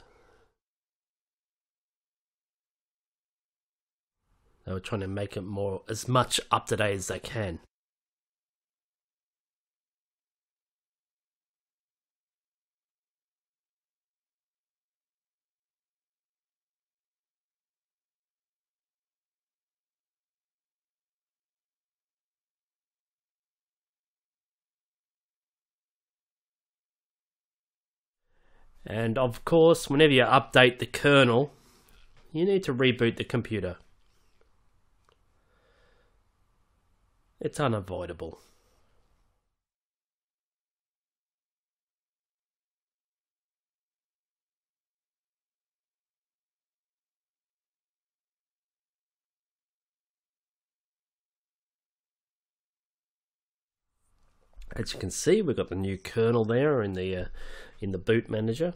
A: They were trying to make it as much up to date as they can. And of course, whenever you update the kernel, you need to reboot the computer. It's unavoidable. As you can see, we've got the new kernel there in the boot manager.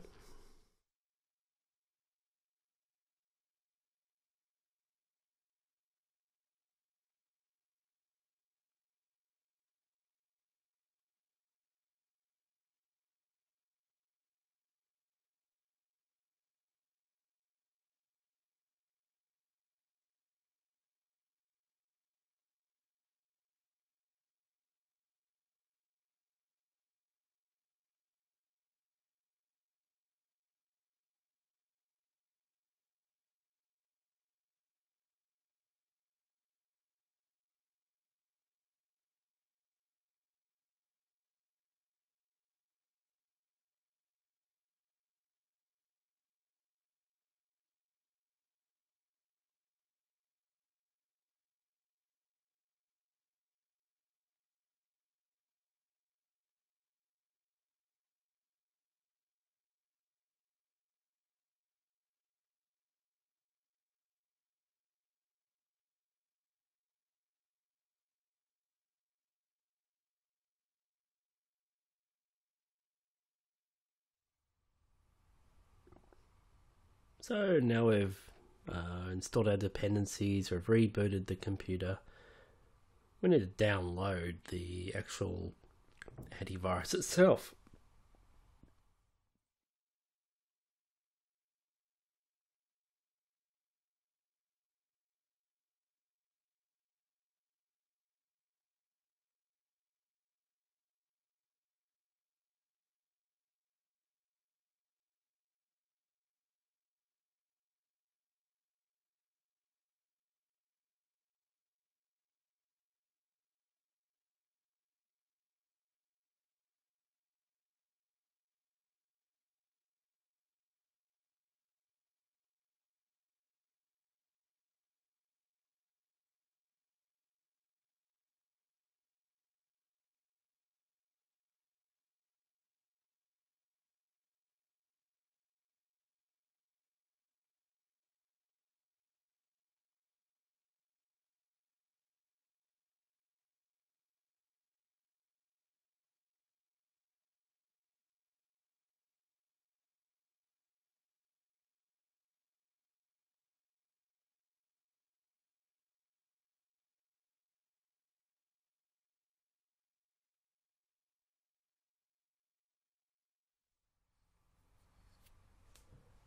A: So now we've installed our dependencies, we've rebooted the computer. We need to download the actual antivirus itself.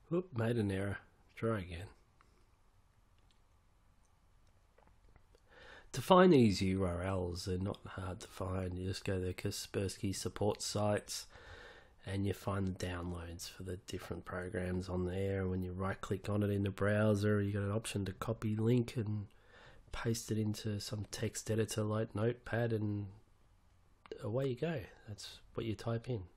A: Oop, made an error. Try again. To find these URLs, they're not hard to find. You just go to the Kaspersky support sites and you find the downloads for the different programs on there. When you right click on it in the browser, you got an option to copy link and paste it into some text editor like Notepad, and away you go. That's what you type in.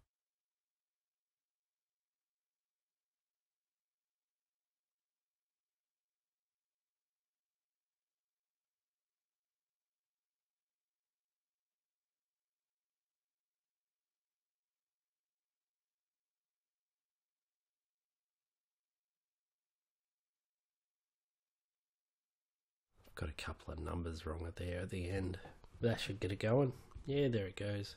A: Got a couple of numbers wrong there at the end. That should get it going. Yeah, there it goes.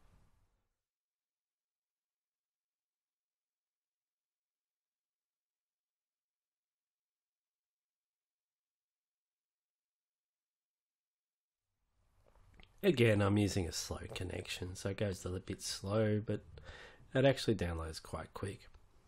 A: Again, I'm using a slow connection, so it goes a little bit slow, but it actually downloads quite quick.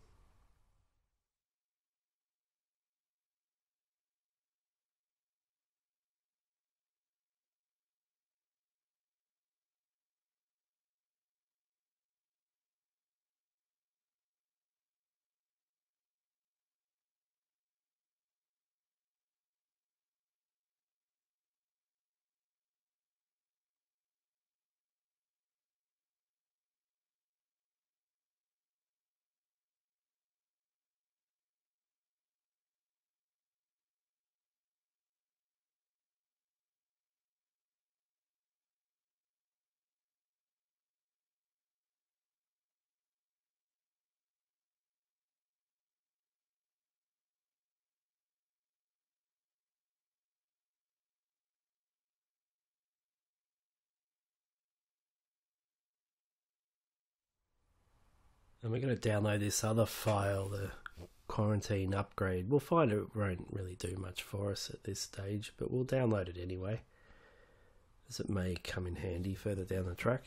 A: And we're going to download this other file, the quarantine upgrade. We'll find it won't really do much for us at this stage, but we'll download it anyway, as it may come in handy further down the track.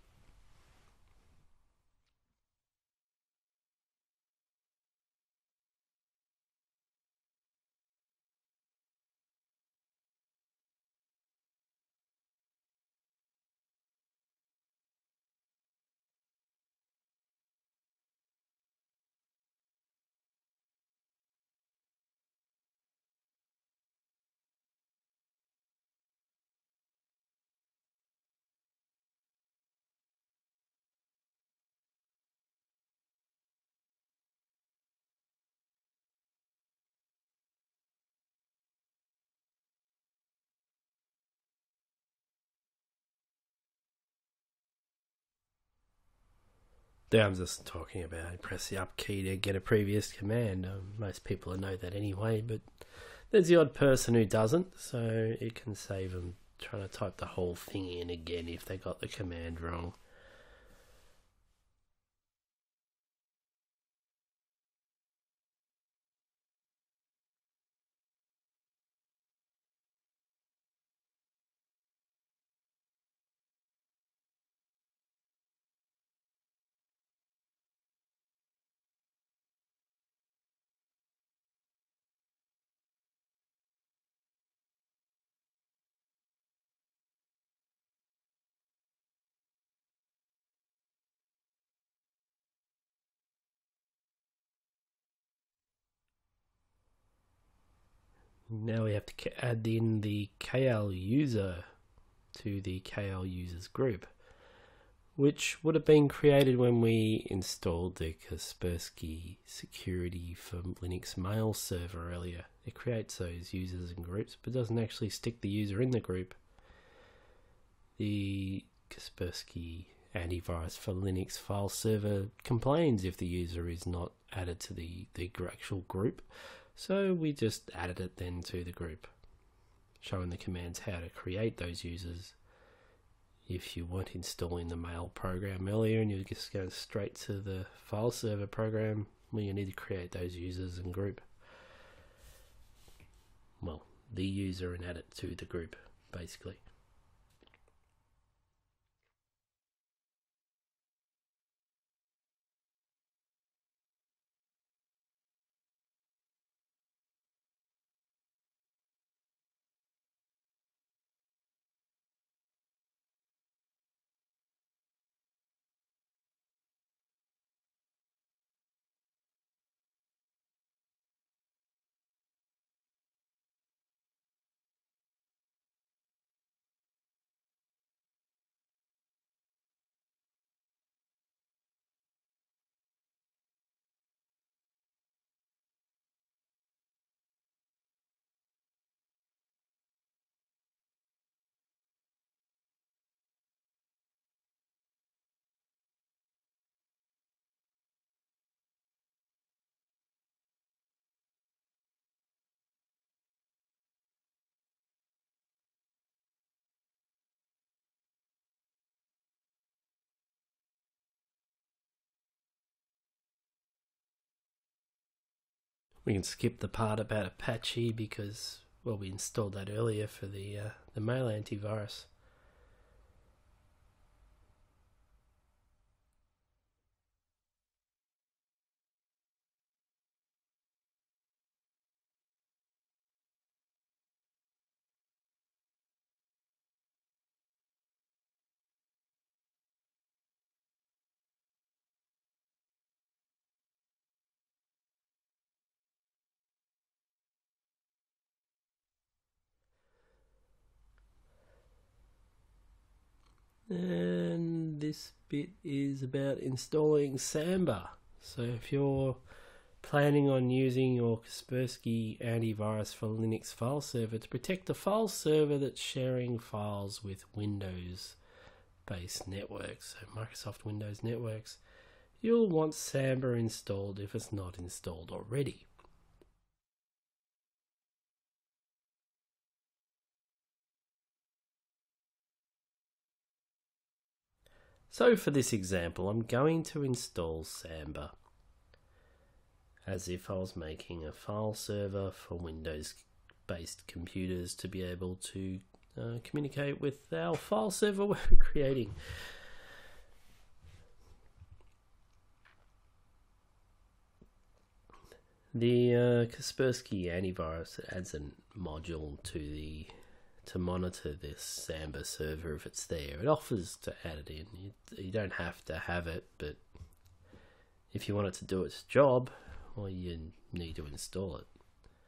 A: There, I'm just talking about press the up key to get a previous command. Most people know that anyway, but there's the odd person who doesn't, so it can save them trying to type the whole thing in again if they got the command wrong. Now we have to add in the KL user to the KL users group, which would have been created when we installed the Kaspersky security for Linux mail server earlier. It creates those users and groups, but doesn't actually stick the user in the group. The Kaspersky antivirus for Linux file server complains if the user is not added to the actual group. So we just added it then to the group, showing the commands how to create those users. If you weren't installing the mail program earlier and you're just going straight to the file server program, well, you need to create those users and group. Well, the user and add it to the group, basically. We can skip the part about Apache because, well, we installed that earlier for the mail antivirus. And this bit is about installing Samba. So if you're planning on using your Kaspersky antivirus for Linux file server to protect the file server that's sharing files with Windows-based networks, so Microsoft Windows networks, you'll want Samba installed if it's not installed already. So for this example, I'm going to install Samba as if I was making a file server for Windows-based computers to be able to communicate with our file server we're creating. The Kaspersky antivirus adds a module to monitor this Samba server if it's there. It offers to add it in. You don't have to have it, but if you want it to do its job, well, you need to install it.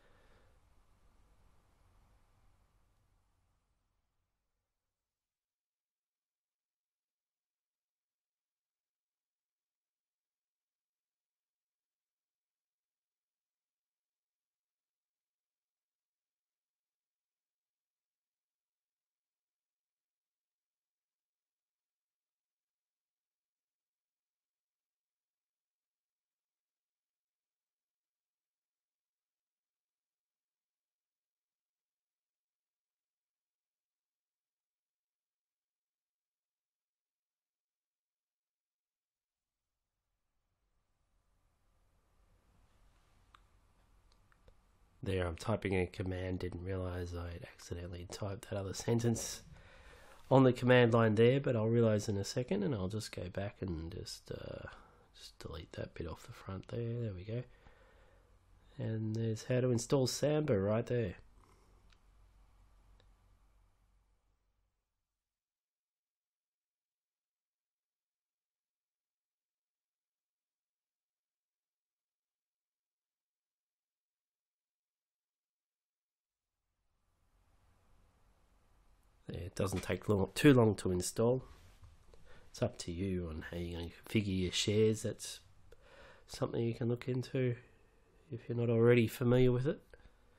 A: There, I'm typing a command, didn't realize I'd accidentally typed that other sentence on the command line there, but I'll realize in a second, and I'll just go back and just delete that bit off the front there. There we go. And there's how to install Samba right there. It doesn't take too long to install. It's up to you on how you're going to configure your shares. That's something you can look into if you're not already familiar with it.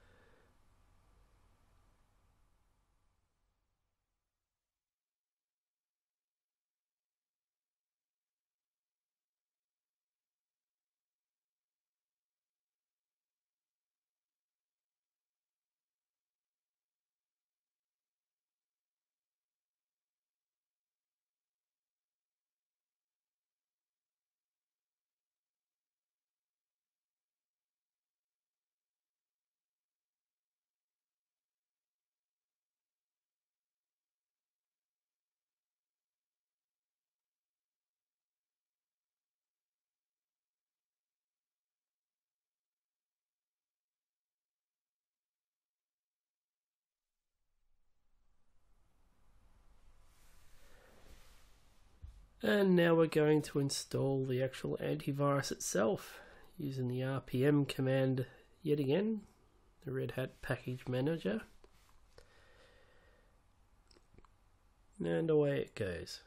A: And now we're going to install the actual antivirus itself using the RPM command yet again, the Red Hat Package Manager. And away it goes.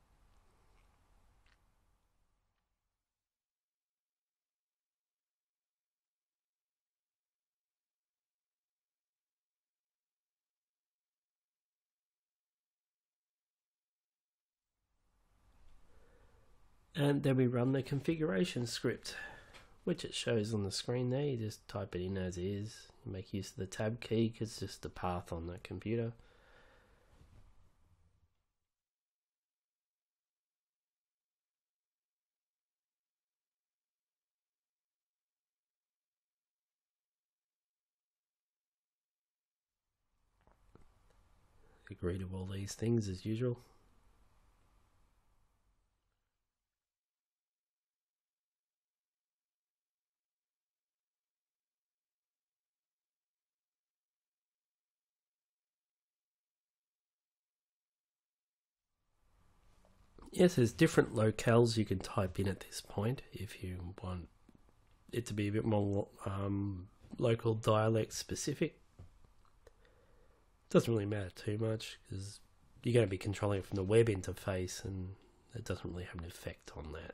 A: And then we run the configuration script, which it shows on the screen there. You just type it in as is. You make use of the tab key because it's just the path on the computer. agree to all these things as usual. Yes, there's different locales you can type in at this point if you want it to be a bit more local dialect specific. Doesn't really matter too much because you're going to be controlling it from the web interface, and it doesn't really have an effect on that.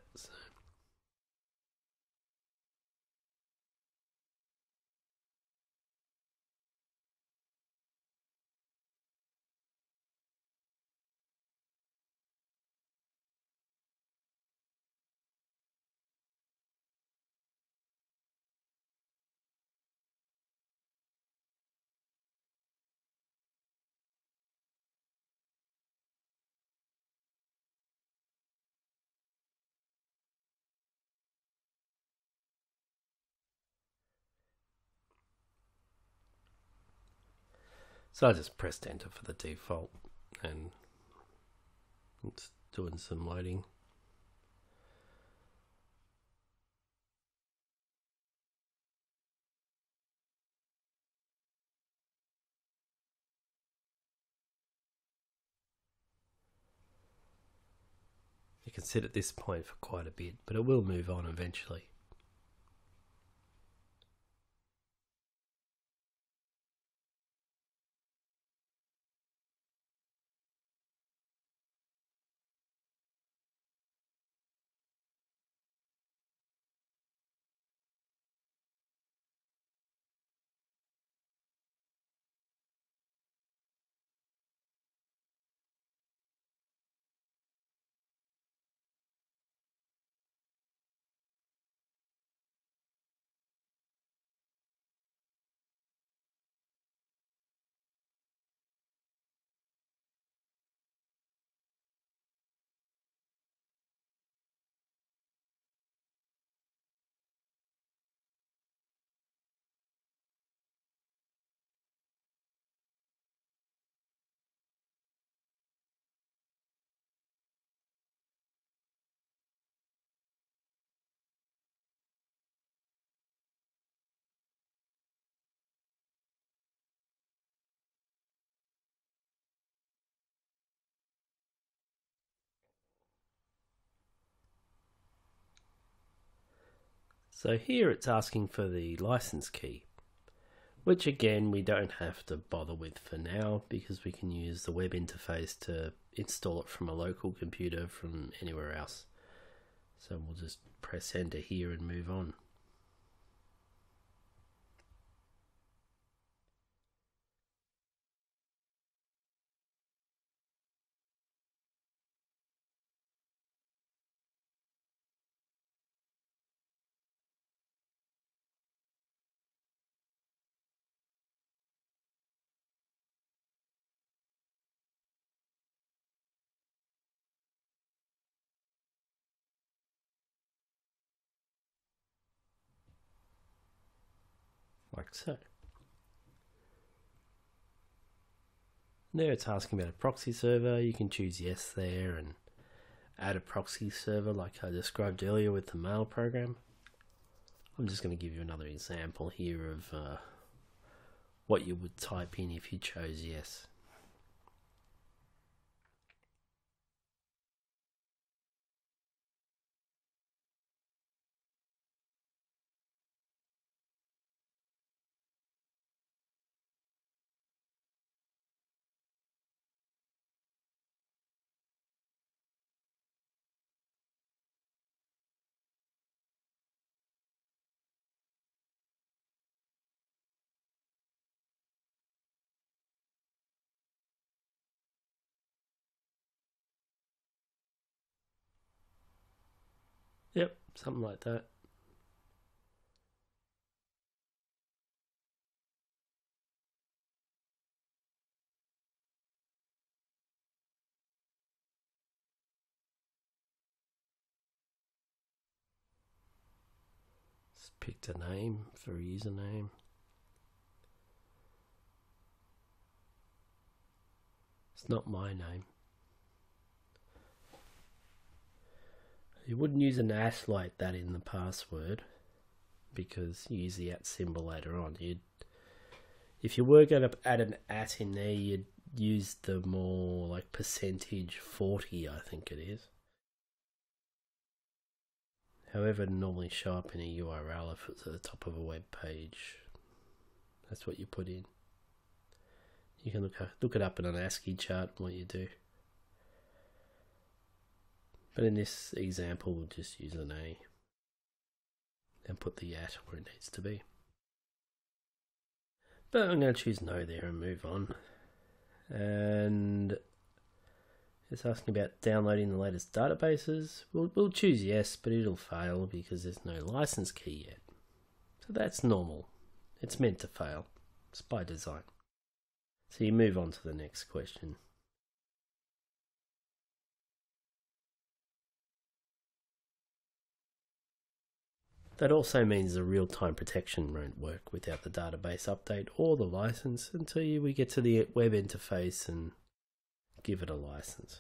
A: So I just pressed enter for the default, and it's doing some loading. You can sit at this point for quite a bit, but it will move on eventually. So here it's asking for the license key, which again we don't have to bother with for now because we can use the web interface to install it from a local computer from anywhere else. So we'll just press enter here and move on. Like so. There it's asking about a proxy server. You can choose yes there and add a proxy server like I described earlier with the mail program. I'm just going to give you another example here of what you would type in if you chose yes. Yep, something like that. Just picked a name for a username. It's not my name. You wouldn't use an @ like that in the password because you use the @ symbol later on. If you were going to add an @ in there, you'd use the more like %40, I think it is. However, it normally show up in a URL if it's at the top of a web page. That's what you put in. You can look it up in an ASCII chart what you do. But in this example, we'll just use an A and put the @ where it needs to be. But I'm going to choose no there and move on. And it's asking about downloading the latest databases. We'll choose yes, but it'll fail because there's no license key yet. So that's normal. It's meant to fail. It's by design. So you move on to the next question. That also means the real-time protection won't work without the database update or the license until we get to the web interface and give it a license.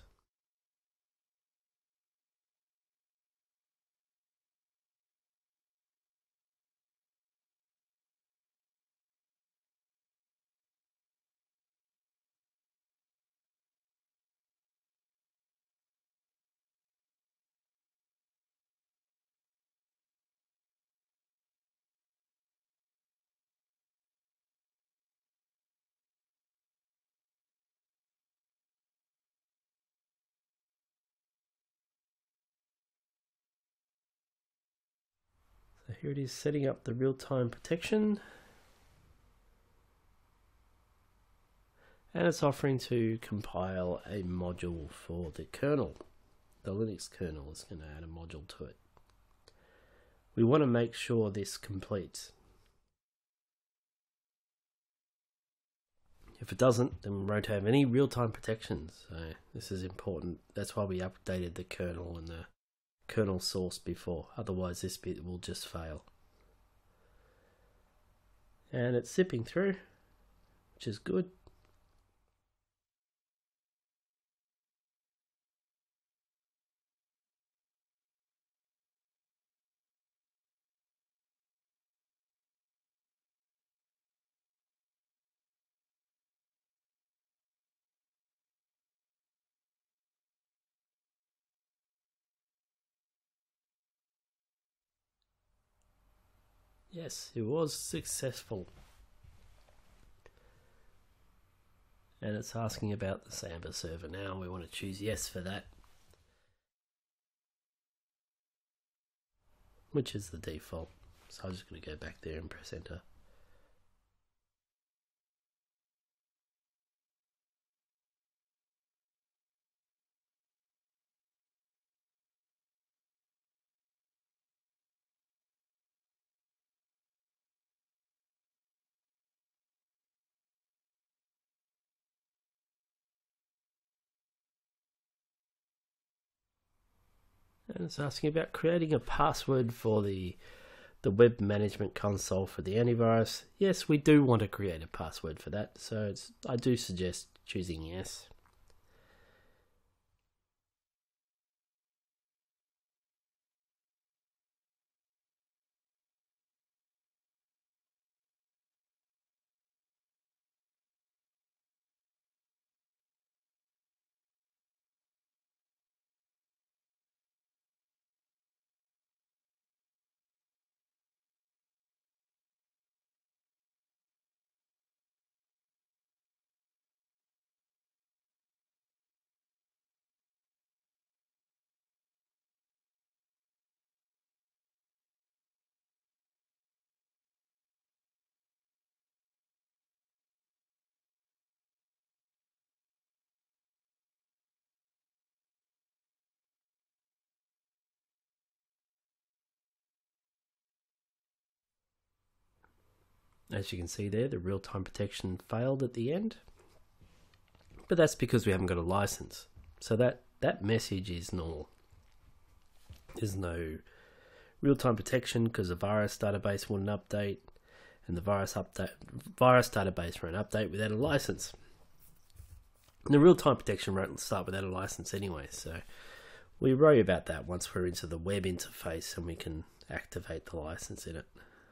A: So here it is, setting up the real-time protection. And it's offering to compile a module for the kernel. The Linux kernel is going to add a module to it. We want to make sure this completes. If it doesn't, then we won't have any real-time protections. So this is important. That's why we updated the kernel and the kernel source before. Otherwise this bit will just fail. And it's zipping through, which is good. Yes, it was successful. And it's asking about the Samba server now. We want to choose yes for that, which is the default. So I'm just going to go back there and press enter. And it's asking about creating a password for the web management console for the antivirus. Yes, we do want to create a password for that, so I do suggest choosing yes. As you can see there, the real-time protection failed at the end. But that's because we haven't got a license. So that message is normal. There's no real-time protection because the virus database wouldn't update, and the virus database won't update without a license. And the real-time protection won't start without a license anyway, so we worry about that once we're into the web interface and we can activate the license in it.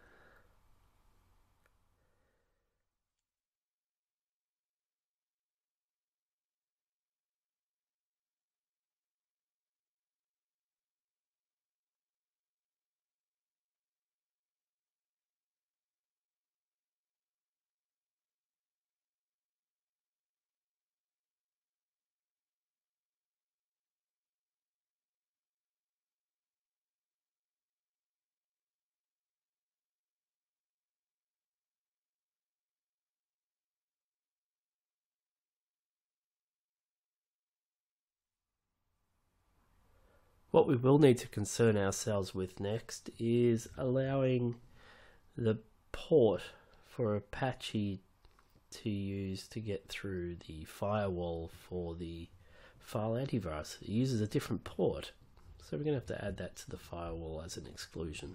A: What we will need to concern ourselves with next is allowing the port for Apache to use to get through the firewall for the file antivirus. It uses a different port, so we're going to have to add that to the firewall as an exclusion.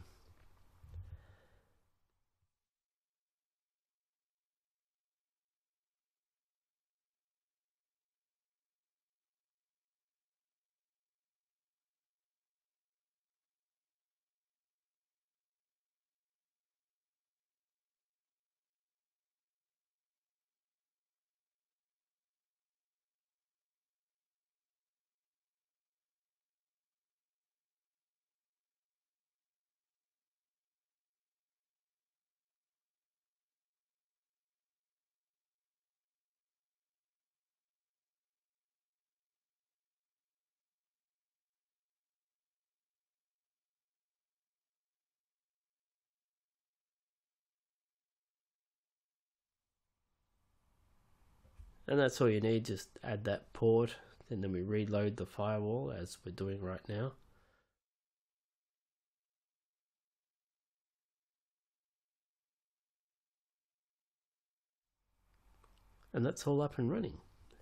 A: And that's all you need, just add that port, and then we reload the firewall as we're doing right now. And that's all up and running.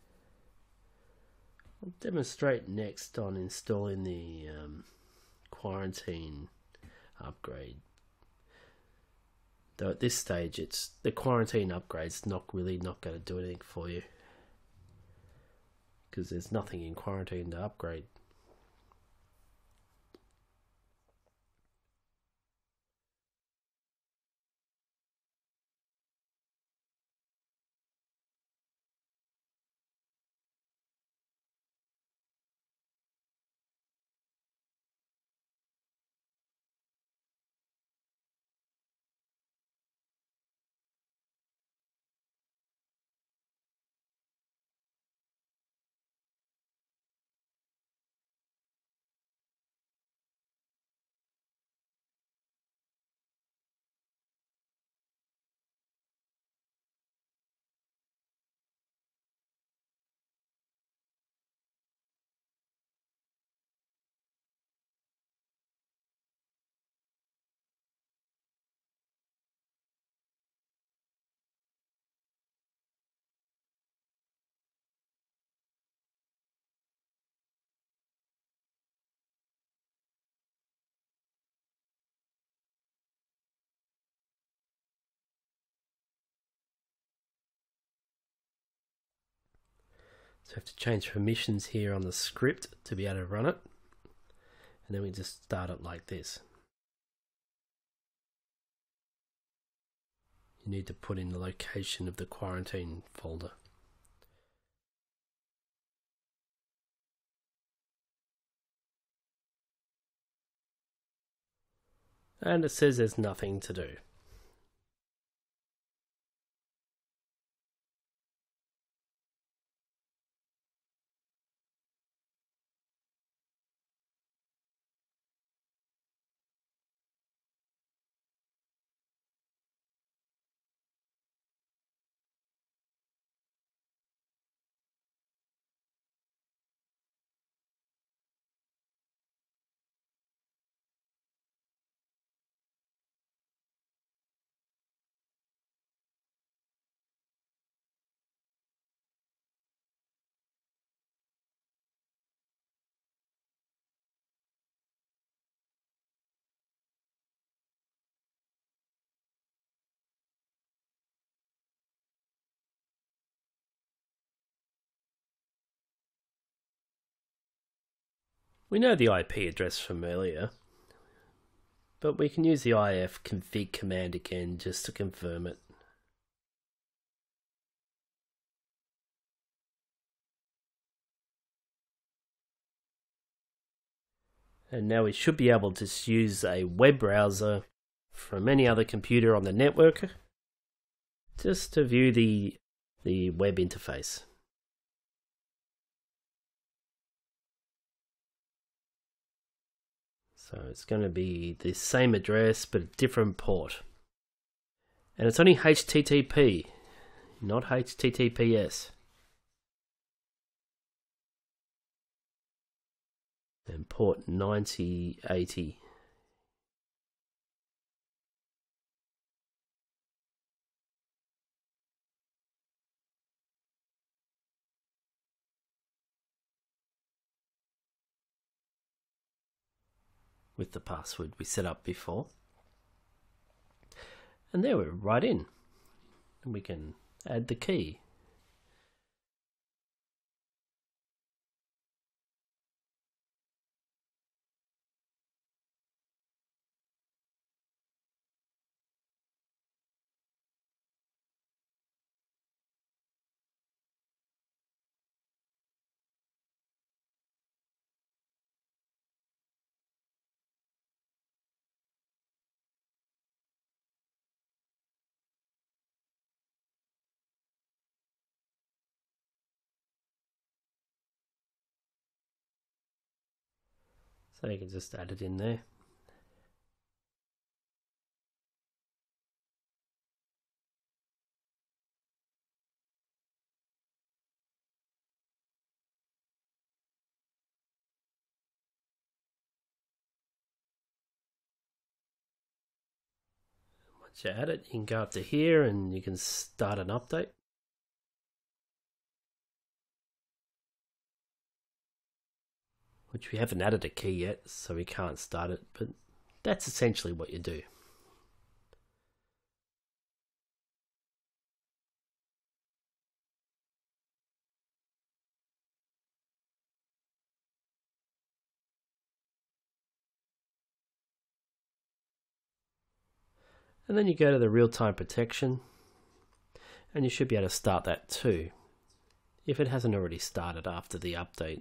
A: I'll demonstrate next on installing the quarantine upgrade. Though at this stage, it's the quarantine upgrade's not going to do anything for you, because there's nothing in quarantine to upgrade. So we have to change permissions here on the script to be able to run it. And then we just start it like this. You need to put in the location of the quarantine folder. And it says there's nothing to do. We know the IP address from earlier, but we can use the if config command again just to confirm it. And now we should be able to use a web browser from any other computer on the network just to view the web interface. So it's going to be the same address but a different port. And it's only HTTP, not HTTPS. And port 9080. With the password we set up before. And there we're right in. And we can add the key. So you can just add it in there. Once you add it, you can go up to here and you can start an update. Which we haven't added a key yet, so we can't start it, but that's essentially what you do. And then you go to the real-time protection, and you should be able to start that too, if it hasn't already started after the update.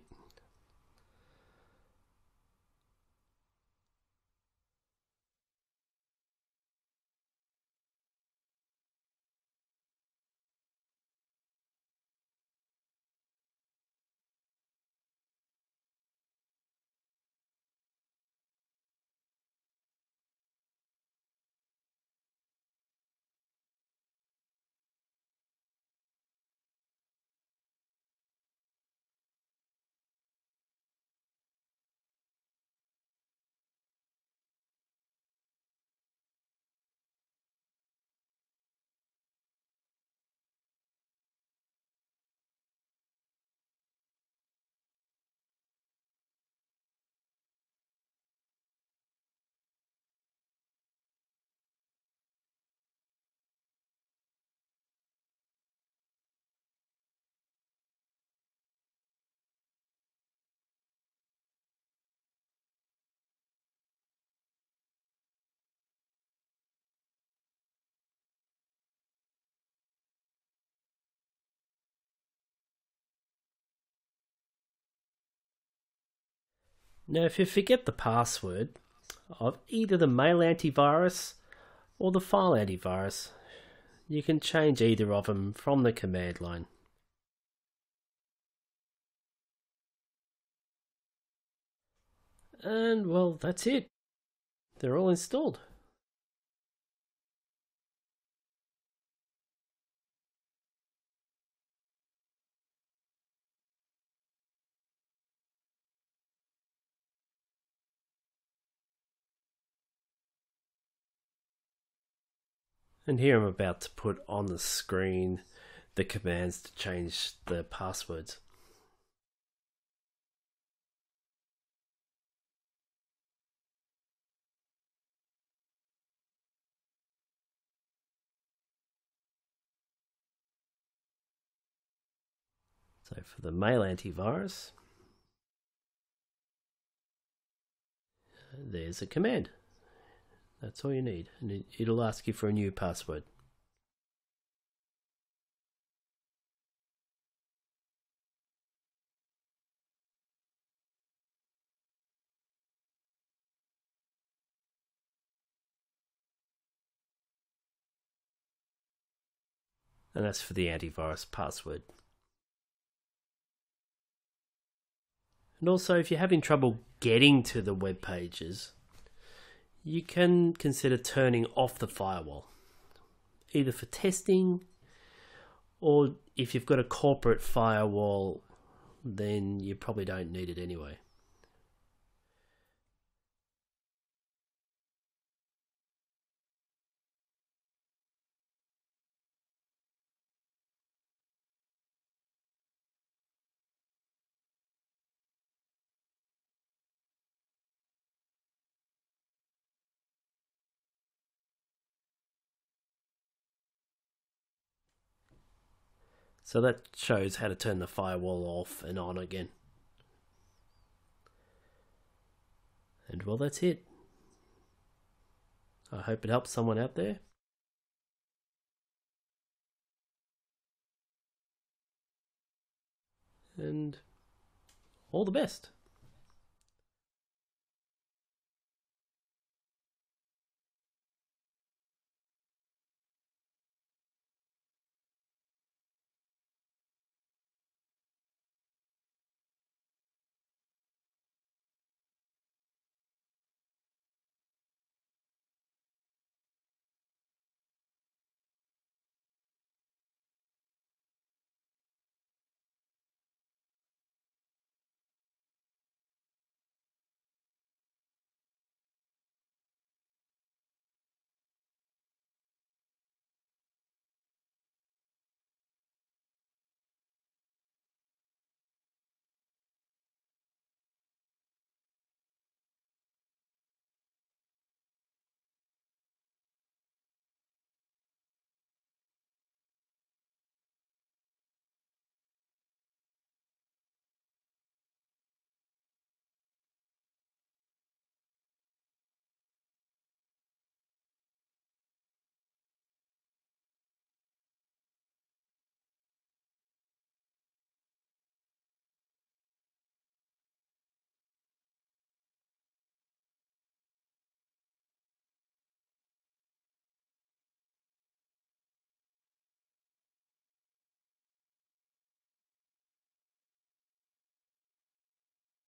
A: Now, if you forget the password of either the mail antivirus or the file antivirus, you can change either of them from the command line. And well, that's it. They're all installed. And here I'm about to put on the screen the commands to change the passwords. So for the mail antivirus, there's a command. That's all you need, and it'll ask you for a new password. And that's for the antivirus password. And also, if you're having trouble getting to the web pages, you can consider turning off the firewall, either for testing, or if you've got a corporate firewall, then you probably don't need it anyway. So that shows how to turn the firewall off and on again. And well, that's it. I hope it helps someone out there. And all the best.